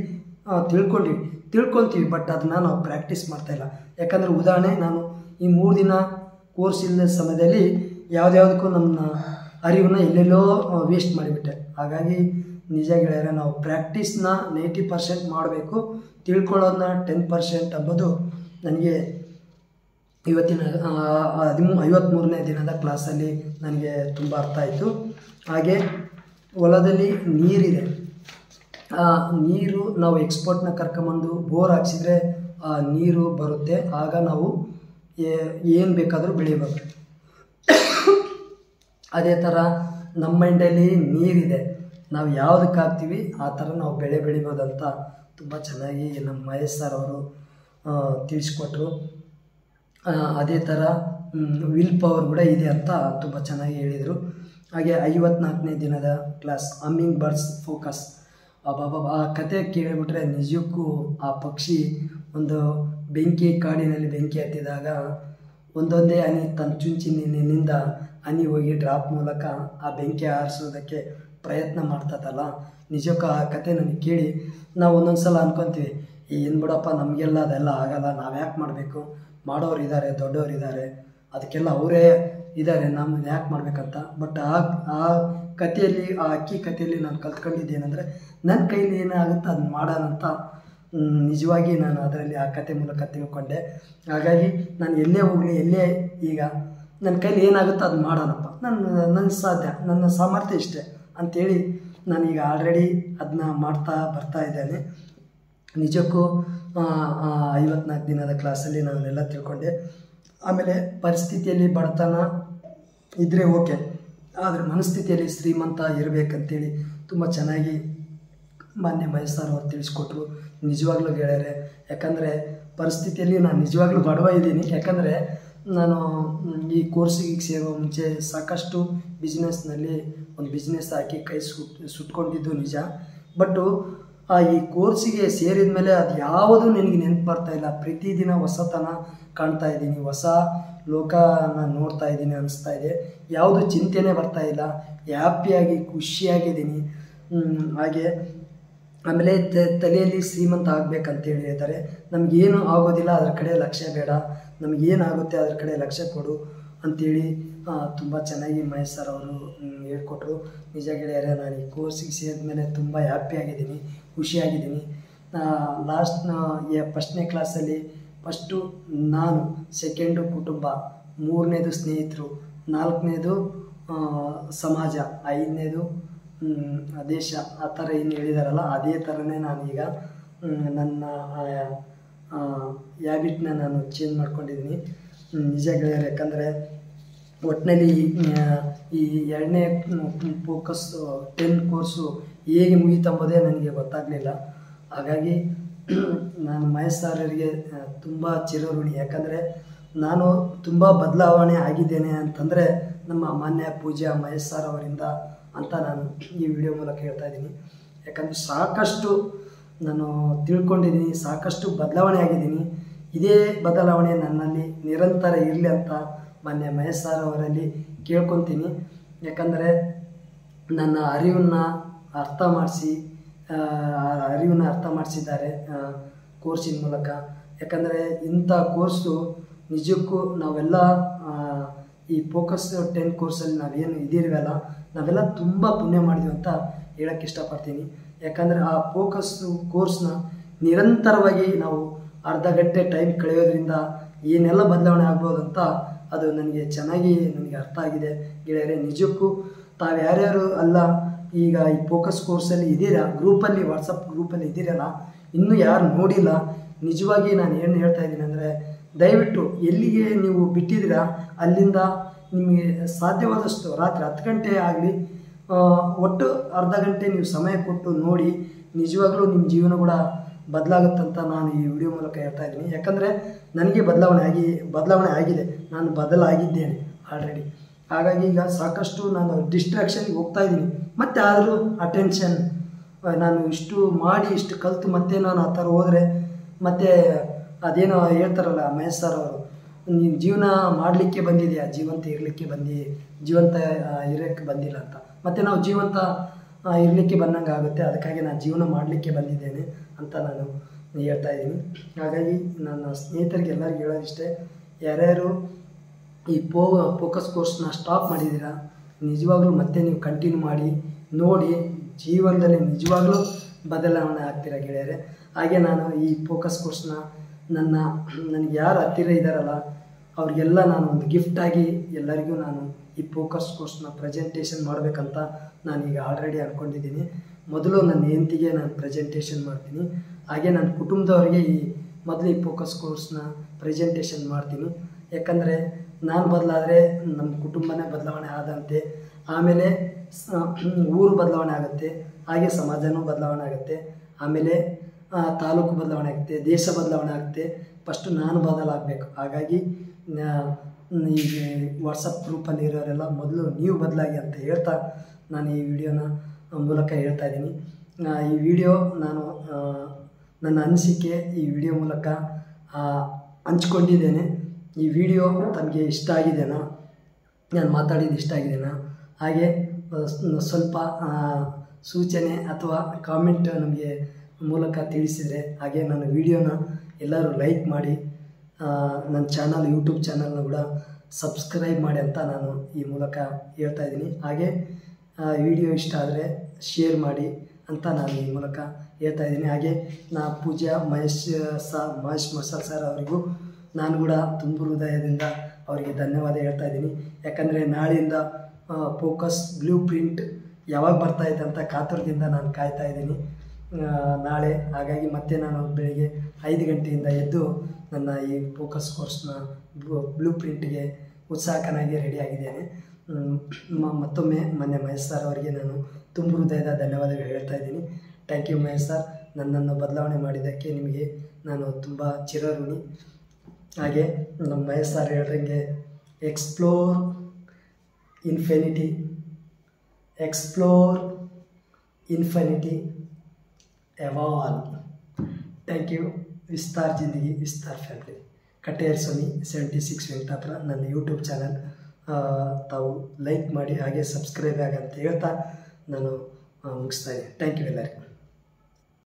ತಿಳ್ಕೊತೀವಿ, ಬಟ್ ಅದನ್ನು ನಾವು ಪ್ರಾಕ್ಟೀಸ್ ಮಾಡ್ತಾಯಿಲ್ಲ. ಯಾಕಂದರೆ ಉದಾಹರಣೆ, ನಾನು ಈ 3 ದಿನ ಕೋರ್ಸ್ ಇಲ್ಲದ ಸಮಯದಲ್ಲಿ ಯಾವುದ್ಯಾವುದಕ್ಕೂ ನಮ್ಮ ಅರಿವನ್ನು ಎಲ್ಲೆಲ್ಲೋ ವೇಸ್ಟ್ ಮಾಡಿಬಿಟ್ಟೆ. ಹಾಗಾಗಿ ನಿಜ ಹೇಳ್ಯಾರೆ, ನಾವು ಪ್ರಾಕ್ಟೀಸ್ನ 90% ಮಾಡಬೇಕು, ತಿಳ್ಕೊಳ್ಳೋದನ್ನ 10% ಅಂಬೋದು ನನಗೆ ಇವತ್ತಿನ 53ನೇ ದಿನದ ಕ್ಲಾಸಲ್ಲಿ ನನಗೆ ತುಂಬ ಅರ್ಥ ಆಯಿತು. ಹಾಗೆ ಹೊಲದಲ್ಲಿ ನೀರಿದೆ, ನೀರು ನಾವು ಎಕ್ಸ್ಪರ್ಟ್ನ ಕರ್ಕೊಂಬಂದು ಬೋರ್ ಹಾಕ್ಸಿದ್ರೆ ಆ ನೀರು ಬರುತ್ತೆ. ಆಗ ನಾವು ಏನು ಬೇಕಾದರೂ ಬೆಳಿಬೋದು. ಅದೇ ಥರ ನಮ್ಮ ಮೈಂಡಲ್ಲಿ ನೀರಿದೆ, ನಾವು ಯಾವುದಕ್ಕೆ ಹಾಕ್ತೀವಿ ಆ ಥರ ನಾವು ಬೆಳೆ ಬೆಳಿಬೋದಂತ ತುಂಬ ಚೆನ್ನಾಗಿ ನಮ್ಮ ಮಹೇಶ್ ಸರ್ ಅವರು ತಿಳಿಸ್ಕೊಟ್ರು. ಅದೇ ಥರ ವಿಲ್ ಪವರ್ ಕೂಡ ಇದೆ ಅಂತ ತುಂಬ ಚೆನ್ನಾಗಿ ಹೇಳಿದರು. ಹಾಗೆ 54ನೇ ದಿನದ ಕ್ಲಾಸ್ ಹಮ್ಮಿಂಗ್ ಬರ್ಡ್ಸ್ ಫೋಕಸ್. ಆ ಕತೆ ಕೇಳಿಬಿಟ್ರೆ ನಿಜಕ್ಕೂ ಆ ಪಕ್ಷಿ ಒಂದು ಕಾಡಿನಲ್ಲಿ ಬೆಂಕಿ ಹತ್ತಿದಾಗ ಒಂದೊಂದೇ ಹನಿ ತನ್ನ ಚುಂಚಿನಿಂದ ಹನಿ ಹೋಗಿ ಡ್ರಾಪ್ ಮೂಲಕ ಆ ಬೆಂಕಿ ಆರಿಸೋದಕ್ಕೆ ಪ್ರಯತ್ನ ಮಾಡ್ತದಲ್ಲ, ನಿಜಕ್ಕೂ ಆ ಕತೆ ನನಗೆ ಕೇಳಿ ನಾವು ಒಂದೊಂದು ಸಲ ಅಂದ್ಕೊತೀವಿ, ಏನು ಬಿಡಪ್ಪ ನಮಗೆಲ್ಲ ಅದೆಲ್ಲ ಆಗಲ್ಲ, ನಾವು ಯಾಕೆ ಮಾಡಬೇಕು, ಮಾಡೋರು ಇದ್ದಾರೆ, ದೊಡ್ಡವರು ಇದ್ದಾರೆ, ಅದಕ್ಕೆಲ್ಲ ಅವರೇ ಇದ್ದಾರೆ, ನಮ್ಮನ್ನು ಯಾಕೆ ಮಾಡಬೇಕಂತ. ಬಟ್ ಆ ಕಥೆಯಲ್ಲಿ, ಆ ಅಕ್ಕಿ ಕಥೆಯಲ್ಲಿ ನಾನು ಕಲ್ತ್ಕೊಂಡಿದ್ದೇನೆಂದರೆ ನನ್ನ ಕೈಲಿ ಏನಾಗುತ್ತೆ ಅದನ್ನ ಮಾಡೋಣಂತ ನಿಜವಾಗಿ ನಾನು ಅದರಲ್ಲಿ ಆ ಕತೆ ಮೂಲಕ ತಿಳ್ಕೊಂಡೆ. ಹಾಗಾಗಿ ನಾನು ಎಲ್ಲೇ ಹೋಗಲಿ, ಎಲ್ಲೇ ಈಗ ನನ್ನ ಕೈಲಿ ಏನಾಗುತ್ತೋ ಅದನ್ನ ಮಾಡೋಣಪ್ಪ, ನನ್ನ ಸಾಧ್ಯ, ನನ್ನ ಸಾಮರ್ಥ್ಯ ಇಷ್ಟೇ ಅಂಥೇಳಿ ನಾನೀಗ ಆಲ್ರೆಡಿ ಅದನ್ನ ಮಾಡ್ತಾ ಬರ್ತಾ ಇದ್ದೇನೆ. ನಿಜಕ್ಕೂ 54 ದಿನದ ಕ್ಲಾಸಲ್ಲಿ ನಾನೆಲ್ಲ ತಿಳ್ಕೊಂಡೆ. ಆಮೇಲೆ ಪರಿಸ್ಥಿತಿಯಲ್ಲಿ ಬಡತನ ಇದ್ದರೆ ಓಕೆ, ಆದರೆ ಮನಸ್ಥಿತಿಯಲ್ಲಿ ಶ್ರೀಮಂತ ಇರಬೇಕಂತೇಳಿ ತುಂಬ ಚೆನ್ನಾಗಿ ಮಾನ್ಯ ಮಹೇಶ್ ಸರ್ ಅವರು ತಿಳಿಸ್ಕೊಟ್ರು. ನಿಜವಾಗ್ಲೂ ಗೆಳೆಯರೆ, ಯಾಕಂದರೆ ಪರಿಸ್ಥಿತಿಯಲ್ಲಿ ನಾನು ನಿಜವಾಗ್ಲೂ ಬಡವ ಇದ್ದೀನಿ. ಯಾಕಂದರೆ ನಾನು ಈ ಕೋರ್ಸಿಗೆ ಸೇರೋ ಮುಂಚೆ ಸಾಕಷ್ಟು ಬಿಸ್ನೆಸ್ನಲ್ಲಿ ಒಂದು ಬಿಸ್ನೆಸ್ ಹಾಕಿ ಕೈ ಸುಟ್ಕೊಂಡಿದ್ದು ನಿಜ. ಬಟ್ಟು ಈ ಕೋರ್ಸಿಗೆ ಸೇರಿದ ಮೇಲೆ ಅದು ಯಾವುದೂ ನನಗೆ ನೆನಪು ಬರ್ತಾಯಿಲ್ಲ. ಪ್ರತಿದಿನ ಹೊಸತನ ಕಾಣ್ತಾ ಇದ್ದೀನಿ, ಹೊಸ ಲೋಕನ ನೋಡ್ತಾ ಇದ್ದೀನಿ ಅನಿಸ್ತಾ ಇದೆ. ಯಾವುದು ಚಿಂತೆನೇ ಬರ್ತಾಯಿಲ್ಲ, ಹ್ಯಾಪಿಯಾಗಿ ಖುಷಿಯಾಗಿದ್ದೀನಿ. ಹಾಗೆ ಆಮೇಲೆ ತಲೆಯಲ್ಲಿ ಶ್ರೀಮಂತ ಆಗಬೇಕಂತೇಳಿ ಹೇಳ್ತಾರೆ. ನಮಗೇನು ಆಗೋದಿಲ್ಲ ಅದರ ಕಡೆ ಲಕ್ಷ್ಯ ಬೇಡ, ನಮಗೇನಾಗುತ್ತೆ ಅದ್ರ ಕಡೆ ಲಕ್ಷ್ಯ ಕೊಡು ಅಂಥೇಳಿ ತುಂಬ ಚೆನ್ನಾಗಿ ಮಹೇಶ್ ಸರ್ ಅವರು ಹೇಳ್ಕೊಟ್ರು. ನಿಜ ಗೆಳೆಯರೆ, ನಾನು ಈ ಕೋರ್ಸಿಗೆ ಸೇರಿದ ಮೇಲೆ ತುಂಬ ಹ್ಯಾಪಿಯಾಗಿದ್ದೀನಿ, ಖುಷಿಯಾಗಿದ್ದೀನಿ. ಫಸ್ಟ್ನೇ ಕ್ಲಾಸಲ್ಲಿ ಫಸ್ಟು ನಾನು, ಸೆಕೆಂಡು ಕುಟುಂಬ, 3ನೇದು ಸ್ನೇಹಿತರು, 4ನೇದು ಸಮಾಜ, 5ನೇದು ದೇಶ, ಆ ಥರ ಏನು ಹೇಳಿದಾರಲ್ಲ ಅದೇ ಥರನೇ ನಾನೀಗ ನನ್ನ ಹ್ಯಾಬಿಟ್ನ ನಾನು ಚೇಂಜ್ ಮಾಡ್ಕೊಂಡಿದ್ದೀನಿ. ನಿಜ ಗೆಳೆಯರು, ಯಾಕಂದರೆ ಒಟ್ಟಿನಲ್ಲಿ ಈ 2ನೇ ಫೋಕಸ್ 10 ಕೋರ್ಸು ಹೇಗೆ ಮುಗೀತಂಬೋದೇ ನನಗೆ ಗೊತ್ತಾಗಲಿಲ್ಲ. ಹಾಗಾಗಿ ನಾನು ಮಹೇಶ್ ಸಾರರಿಗೆ ತುಂಬ ಚಿರಋಣಿ. ಯಾಕಂದರೆ ನಾನು ತುಂಬ ಬದಲಾವಣೆ ಆಗಿದ್ದೇನೆ ಅಂತಂದರೆ ನಮ್ಮ ಮಾನ್ಯ ಪೂಜ್ಯ ಮಹೇಶ್ ಸಾರ್ ಅವರಿಂದ ಅಂತ ನಾನು ಈ ವಿಡಿಯೋ ಮೂಲಕ ಹೇಳ್ತಾ ಇದ್ದೀನಿ. ಯಾಕಂದರೆ ಸಾಕಷ್ಟು ನಾನು ತಿಳ್ಕೊಂಡಿದ್ದೀನಿ, ಸಾಕಷ್ಟು ಬದಲಾವಣೆ ಆಗಿದ್ದೀನಿ. ಇದೇ ಬದಲಾವಣೆ ನನ್ನಲ್ಲಿ ನಿರಂತರ ಇರಲಿ ಅಂತ ಮಾನ್ಯ ಮಹೇಶ್ ಸಾರ್ ಅವರಲ್ಲಿ ಕೇಳ್ಕೊತೀನಿ. ಯಾಕಂದರೆ ನನ್ನ ಅರಿವನ್ನು ಅರ್ಥ ಮಾಡಿಸಿದ್ದಾರೆ ಕೋರ್ಸಿನ ಮೂಲಕ. ಯಾಕಂದರೆ ಇಂಥ ಕೋರ್ಸು ನಿಜಕ್ಕೂ ನಾವೆಲ್ಲ ಈ ಫೋಕಸ್ 10 ಕೋರ್ಸಲ್ಲಿ ನಾವೇನು ಇದ್ದೀವಲ್ಲ, ನಾವೆಲ್ಲ ತುಂಬ ಪುಣ್ಯ ಮಾಡಿದ್ವಿ ಅಂತ ಹೇಳೋಕ್ಕೆ ಇಷ್ಟಪಡ್ತೀನಿ. ಯಾಕಂದರೆ ಆ ಕೋರ್ಸ್ನ ನಿರಂತರವಾಗಿ ನಾವು ಅರ್ಧ ಗಂಟೆ ಟೈಮ್ ಕಳೆಯೋದ್ರಿಂದ ಏನೆಲ್ಲ ಬದಲಾವಣೆ ಆಗ್ಬೋದು ಅಂತ ಅದು ನನಗೆ ಚೆನ್ನಾಗಿ ಅರ್ಥ ಆಗಿದೆ ಗೆಳೆಯರೆ. ನಿಜಕ್ಕೂ ತಾವು ಯಾರ್ಯಾರು ಅಲ್ಲ ಈಗ ಈ ಫೋಕಸ್ ಕೋರ್ಸಲ್ಲಿ ಇದ್ದೀರಾ, ಗ್ರೂಪಲ್ಲಿ, ವಾಟ್ಸಪ್ ಗ್ರೂಪಲ್ಲಿ ಇದ್ದೀರಲ್ಲ, ಇನ್ನೂ ಯಾರು ನೋಡಿಲ್ಲ, ನಿಜವಾಗಿ ನಾನು ಏನು ಹೇಳ್ತಾ ಇದ್ದೀನಿ ಅಂದರೆ, ದಯವಿಟ್ಟು ಎಲ್ಲಿಗೆ ನೀವು ಬಿಟ್ಟಿದ್ದೀರಾ ಅಲ್ಲಿಂದ ನಿಮಗೆ ಸಾಧ್ಯವಾದಷ್ಟು ರಾತ್ರಿ 10 ಗಂಟೆ ಆಗಲಿ, ಒಟ್ಟು ಅರ್ಧ ಗಂಟೆ ನೀವು ಸಮಯ ಕೊಟ್ಟು ನೋಡಿ. ನಿಜವಾಗ್ಲೂ ನಿಮ್ಮ ಜೀವನ ಕೂಡ ಬದಲಾಗುತ್ತಂತ ನಾನು ಈ ವಿಡಿಯೋ ಮೂಲಕ ಹೇಳ್ತಾ ಇದ್ದೀನಿ. ಯಾಕಂದರೆ ನನಗೆ ಬದಲಾವಣೆ ಆಗಿದೆ, ನಾನು ಬದಲಾಗಿದ್ದೇನೆ ಆಲ್ರೆಡಿ. ಹಾಗಾಗಿ ಈಗ ಸಾಕಷ್ಟು ನಾನು ಡಿಸ್ಟ್ರಾಕ್ಷನ್ಗೆ ಹೋಗ್ತಾ ಇದ್ದೀನಿ. ಮತ್ತು ಆದರೂ ಅಟೆನ್ಷನ್, ನಾನು ಇಷ್ಟು ಮಾಡಿ ಇಷ್ಟು ಕಲಿತು ಮತ್ತೆ ನಾನು ಆ ಥರ ಹೋದರೆ ಮತ್ತೆ ಅದೇನೋ ಹೇಳ್ತಾರಲ್ಲ ಮಹೇಶ್ ಸರ್ ಅವರು, ನೀನು ಜೀವನ ಮಾಡಲಿಕ್ಕೆ ಬಂದಿದೆಯಾ, ಜೀವಂತ ಇರಲಿಕ್ಕೆ ಜೀವಂತ ಇರೋಕ್ಕೆ ಬಂದಿಲ್ಲ ಅಂತ. ಮತ್ತು ನಾವು ಜೀವಂತ ಇರಲಿಕ್ಕೆ ಬಂದಂಗೆ ಆಗುತ್ತೆ. ಅದಕ್ಕಾಗಿ ನಾನು ಜೀವನ ಮಾಡಲಿಕ್ಕೆ ಬಂದಿದ್ದೇನೆ ಅಂತ ನಾನು ಹೇಳ್ತಾ ಇದ್ದೀನಿ. ಹಾಗಾಗಿ ನನ್ನ ಸ್ನೇಹಿತರಿಗೆ ಎಲ್ಲರಿಗೂ ಹೇಳೋದಿಷ್ಟೇ, ಯಾರ್ಯಾರು ಈ ಫೋಕಸ್ ಕೋರ್ಸ್ನ ಸ್ಟಾಪ್ ಮಾಡಿದ್ದೀರಾ, ನಿಜವಾಗ್ಲೂ ಮತ್ತೆ ನೀವು ಕಂಟಿನ್ಯೂ ಮಾಡಿ ನೋಡಿ, ಜೀವನದಲ್ಲಿ ನಿಜವಾಗ್ಲೂ ಬದಲಾವಣೆ ಆಗ್ತೀರಾ ಗೆಳೆಯರೆ. ಹಾಗೆ ನಾನು ಈ ಫೋಕಸ್ ಕೋರ್ಸ್ನ ನನಗೆ ಯಾರು ಹತ್ತಿರ ಇದ್ದಾರಲ್ಲ ಅವ್ರಿಗೆಲ್ಲ ನಾನು ಒಂದು ಗಿಫ್ಟಾಗಿ ಎಲ್ಲರಿಗೂ ನಾನು ಈ ಫೋಕಸ್ ಕೋರ್ಸ್ನ ಪ್ರೆಸೆಂಟೇಷನ್ ಮಾಡಬೇಕಂತ ನಾನೀಗ ಆಲ್ರೆಡಿ ಅಂದ್ಕೊಂಡಿದ್ದೀನಿ. ಮೊದಲು ನನ್ನ ಹೆಂಡತಿಗೆ ನಾನು ಪ್ರೆಸೆಂಟೇಷನ್ ಮಾಡ್ತೀನಿ. ಹಾಗೆ ನನ್ನ ಕುಟುಂಬದವರಿಗೆ ಮೊದಲು ಈ ಫೋಕಸ್ ಕೋರ್ಸ್ನ ಪ್ರೆಸೆಂಟೇಷನ್ ಮಾಡ್ತೀನಿ. ಯಾಕಂದರೆ ನಾನು ಬದಲಾದರೆ ನಮ್ಮ ಕುಟುಂಬನೇ ಬದಲಾವಣೆ ಆದಂತೆ, ಆಮೇಲೆ ಊರು ಬದಲಾವಣೆ ಆಗುತ್ತೆ, ಹಾಗೆ ಸಮಾಜನೂ ಬದಲಾವಣೆ ಆಗುತ್ತೆ, ಆಮೇಲೆ ತಾಲೂಕು ಬದಲಾವಣೆ ಆಗುತ್ತೆ, ದೇಶ ಬದಲಾವಣೆ ಆಗುತ್ತೆ. ಫಸ್ಟು ನಾನು ಬದಲಾಗಬೇಕು. ಹಾಗಾಗಿ ಈ ವಾಟ್ಸಪ್ ಗ್ರೂಪಲ್ಲಿ ಇರೋರೆಲ್ಲ ಮೊದಲು ನೀವು ಬದಲಾಗಿ ಅಂತ ಹೇಳ್ತಾ ನಾನು ಈ ವಿಡಿಯೋನ ಮೂಲಕ ಹೇಳ್ತಾ ಇದ್ದೀನಿ. ಈ ವಿಡಿಯೋ ನಾನು ನನ್ನ ಅನಿಸಿಕೆ ಈ ವಿಡಿಯೋ ಮೂಲಕ ಹಂಚ್ಕೊಂಡಿದ್ದೇನೆ. ಈ ವಿಡಿಯೋ ತಮಗೆ ಇಷ್ಟ ಆಗಿದೆನಾ, ನಾನು ಮಾತಾಡಿದ್ದು ಇಷ್ಟ ಆಗಿದೆನಾ, ಹಾಗೆ ಸ್ವಲ್ಪ ಸೂಚನೆ ಅಥವಾ ಕಾಮೆಂಟ್ ನಮಗೆ ಮೂಲಕ ತಿಳಿಸಿದರೆ, ಹಾಗೆ ನನ್ನ ವಿಡಿಯೋನ ಎಲ್ಲರೂ ಲೈಕ್ ಮಾಡಿ, ನನ್ನ ಚಾನಲ್ ಯೂಟ್ಯೂಬ್ ಚಾನಲ್ನ ಕೂಡ ಸಬ್ಸ್ಕ್ರೈಬ್ ಮಾಡಿ ಅಂತ ನಾನು ಈ ಮೂಲಕ ಹೇಳ್ತಾ ಇದ್ದೀನಿ. ಹಾಗೆ ವಿಡಿಯೋ ಇಷ್ಟ ಆದರೆ ಶೇರ್ ಮಾಡಿ ಅಂತ ನಾನು ಈ ಮೂಲಕ ಹೇಳ್ತಾ ಇದ್ದೀನಿ. ಹಾಗೆ ಪೂಜ್ಯ ಮಹೇಶ್ ಮಸಾಲ್ ಸರ್ ಅವರಿಗೂ ನಾನು ಕೂಡ ತುಂಬ ಹೃದಯದಿಂದ ಅವರಿಗೆ ಧನ್ಯವಾದ ಹೇಳ್ತಾ ಇದ್ದೀನಿ. ಯಾಕಂದರೆ ನಾಳೆಯಿಂದ ಫೋಕಸ್ ಬ್ಲೂ ಪ್ರಿಂಟ್ ಯಾವಾಗ ಬರ್ತಾಯಿದೆ ಅಂತ ಕಾತುರದಿಂದ ನಾನು ಕಾಯ್ತಾ ಇದ್ದೀನಿ ನಾಳೆ. ಹಾಗಾಗಿ ಮತ್ತೆ ನಾನು ಬೆಳಿಗ್ಗೆ 5 ಗಂಟೆಯಿಂದ ಎದ್ದು ನನ್ನ ಈ ಫೋಕಸ್ ಕೋರ್ಸ್ನ ಬ್ಲೂ ಪ್ರಿಂಟ್ಗೆ ಉತ್ಸಾಹಕನಾಗಿ ರೆಡಿಯಾಗಿದ್ದೇನೆ. ಮತ್ತೊಮ್ಮೆ ಮೊನ್ನೆ ಮಹೇಶ್ ಸರ್ ಅವರಿಗೆ ನಾನು ತುಂಬ ಹೃದಯದ ಧನ್ಯವಾದಗಳು ಹೇಳ್ತಾ ಇದ್ದೀನಿ. ಥ್ಯಾಂಕ್ ಯು ಮಹೇಶ್ ಸರ್, ನನ್ನನ್ನು ಬದಲಾವಣೆ ಮಾಡಿದ್ದಕ್ಕೆ ನಿಮಗೆ ನಾನು ತುಂಬ ಚಿರಋಣಿ. ಹಾಗೆ ನಮ್ಮ ಮಹೇಶ್ ಸರ್ ಹೇಳ್ದಂಗೆ explore infinity evolve. Thank you. Vistar Zindagi Vistar family. Kattere Swamy 76 Venkatapura ನನ್ನ ಯೂಟ್ಯೂಬ್ ಚಾನಲ್ ತಾವು ಲೈಕ್ ಮಾಡಿ ಹಾಗೆ ಸಬ್ಸ್ಕ್ರೈಬ್ ಆಗಿ ಅಂತ ಹೇಳ್ತಾ ನಾನು ಮುಗಿಸ್ತಾ ಇದ್ದೀನಿ. ಥ್ಯಾಂಕ್ ಯು ಎಲ್ಲರಿಗೂ.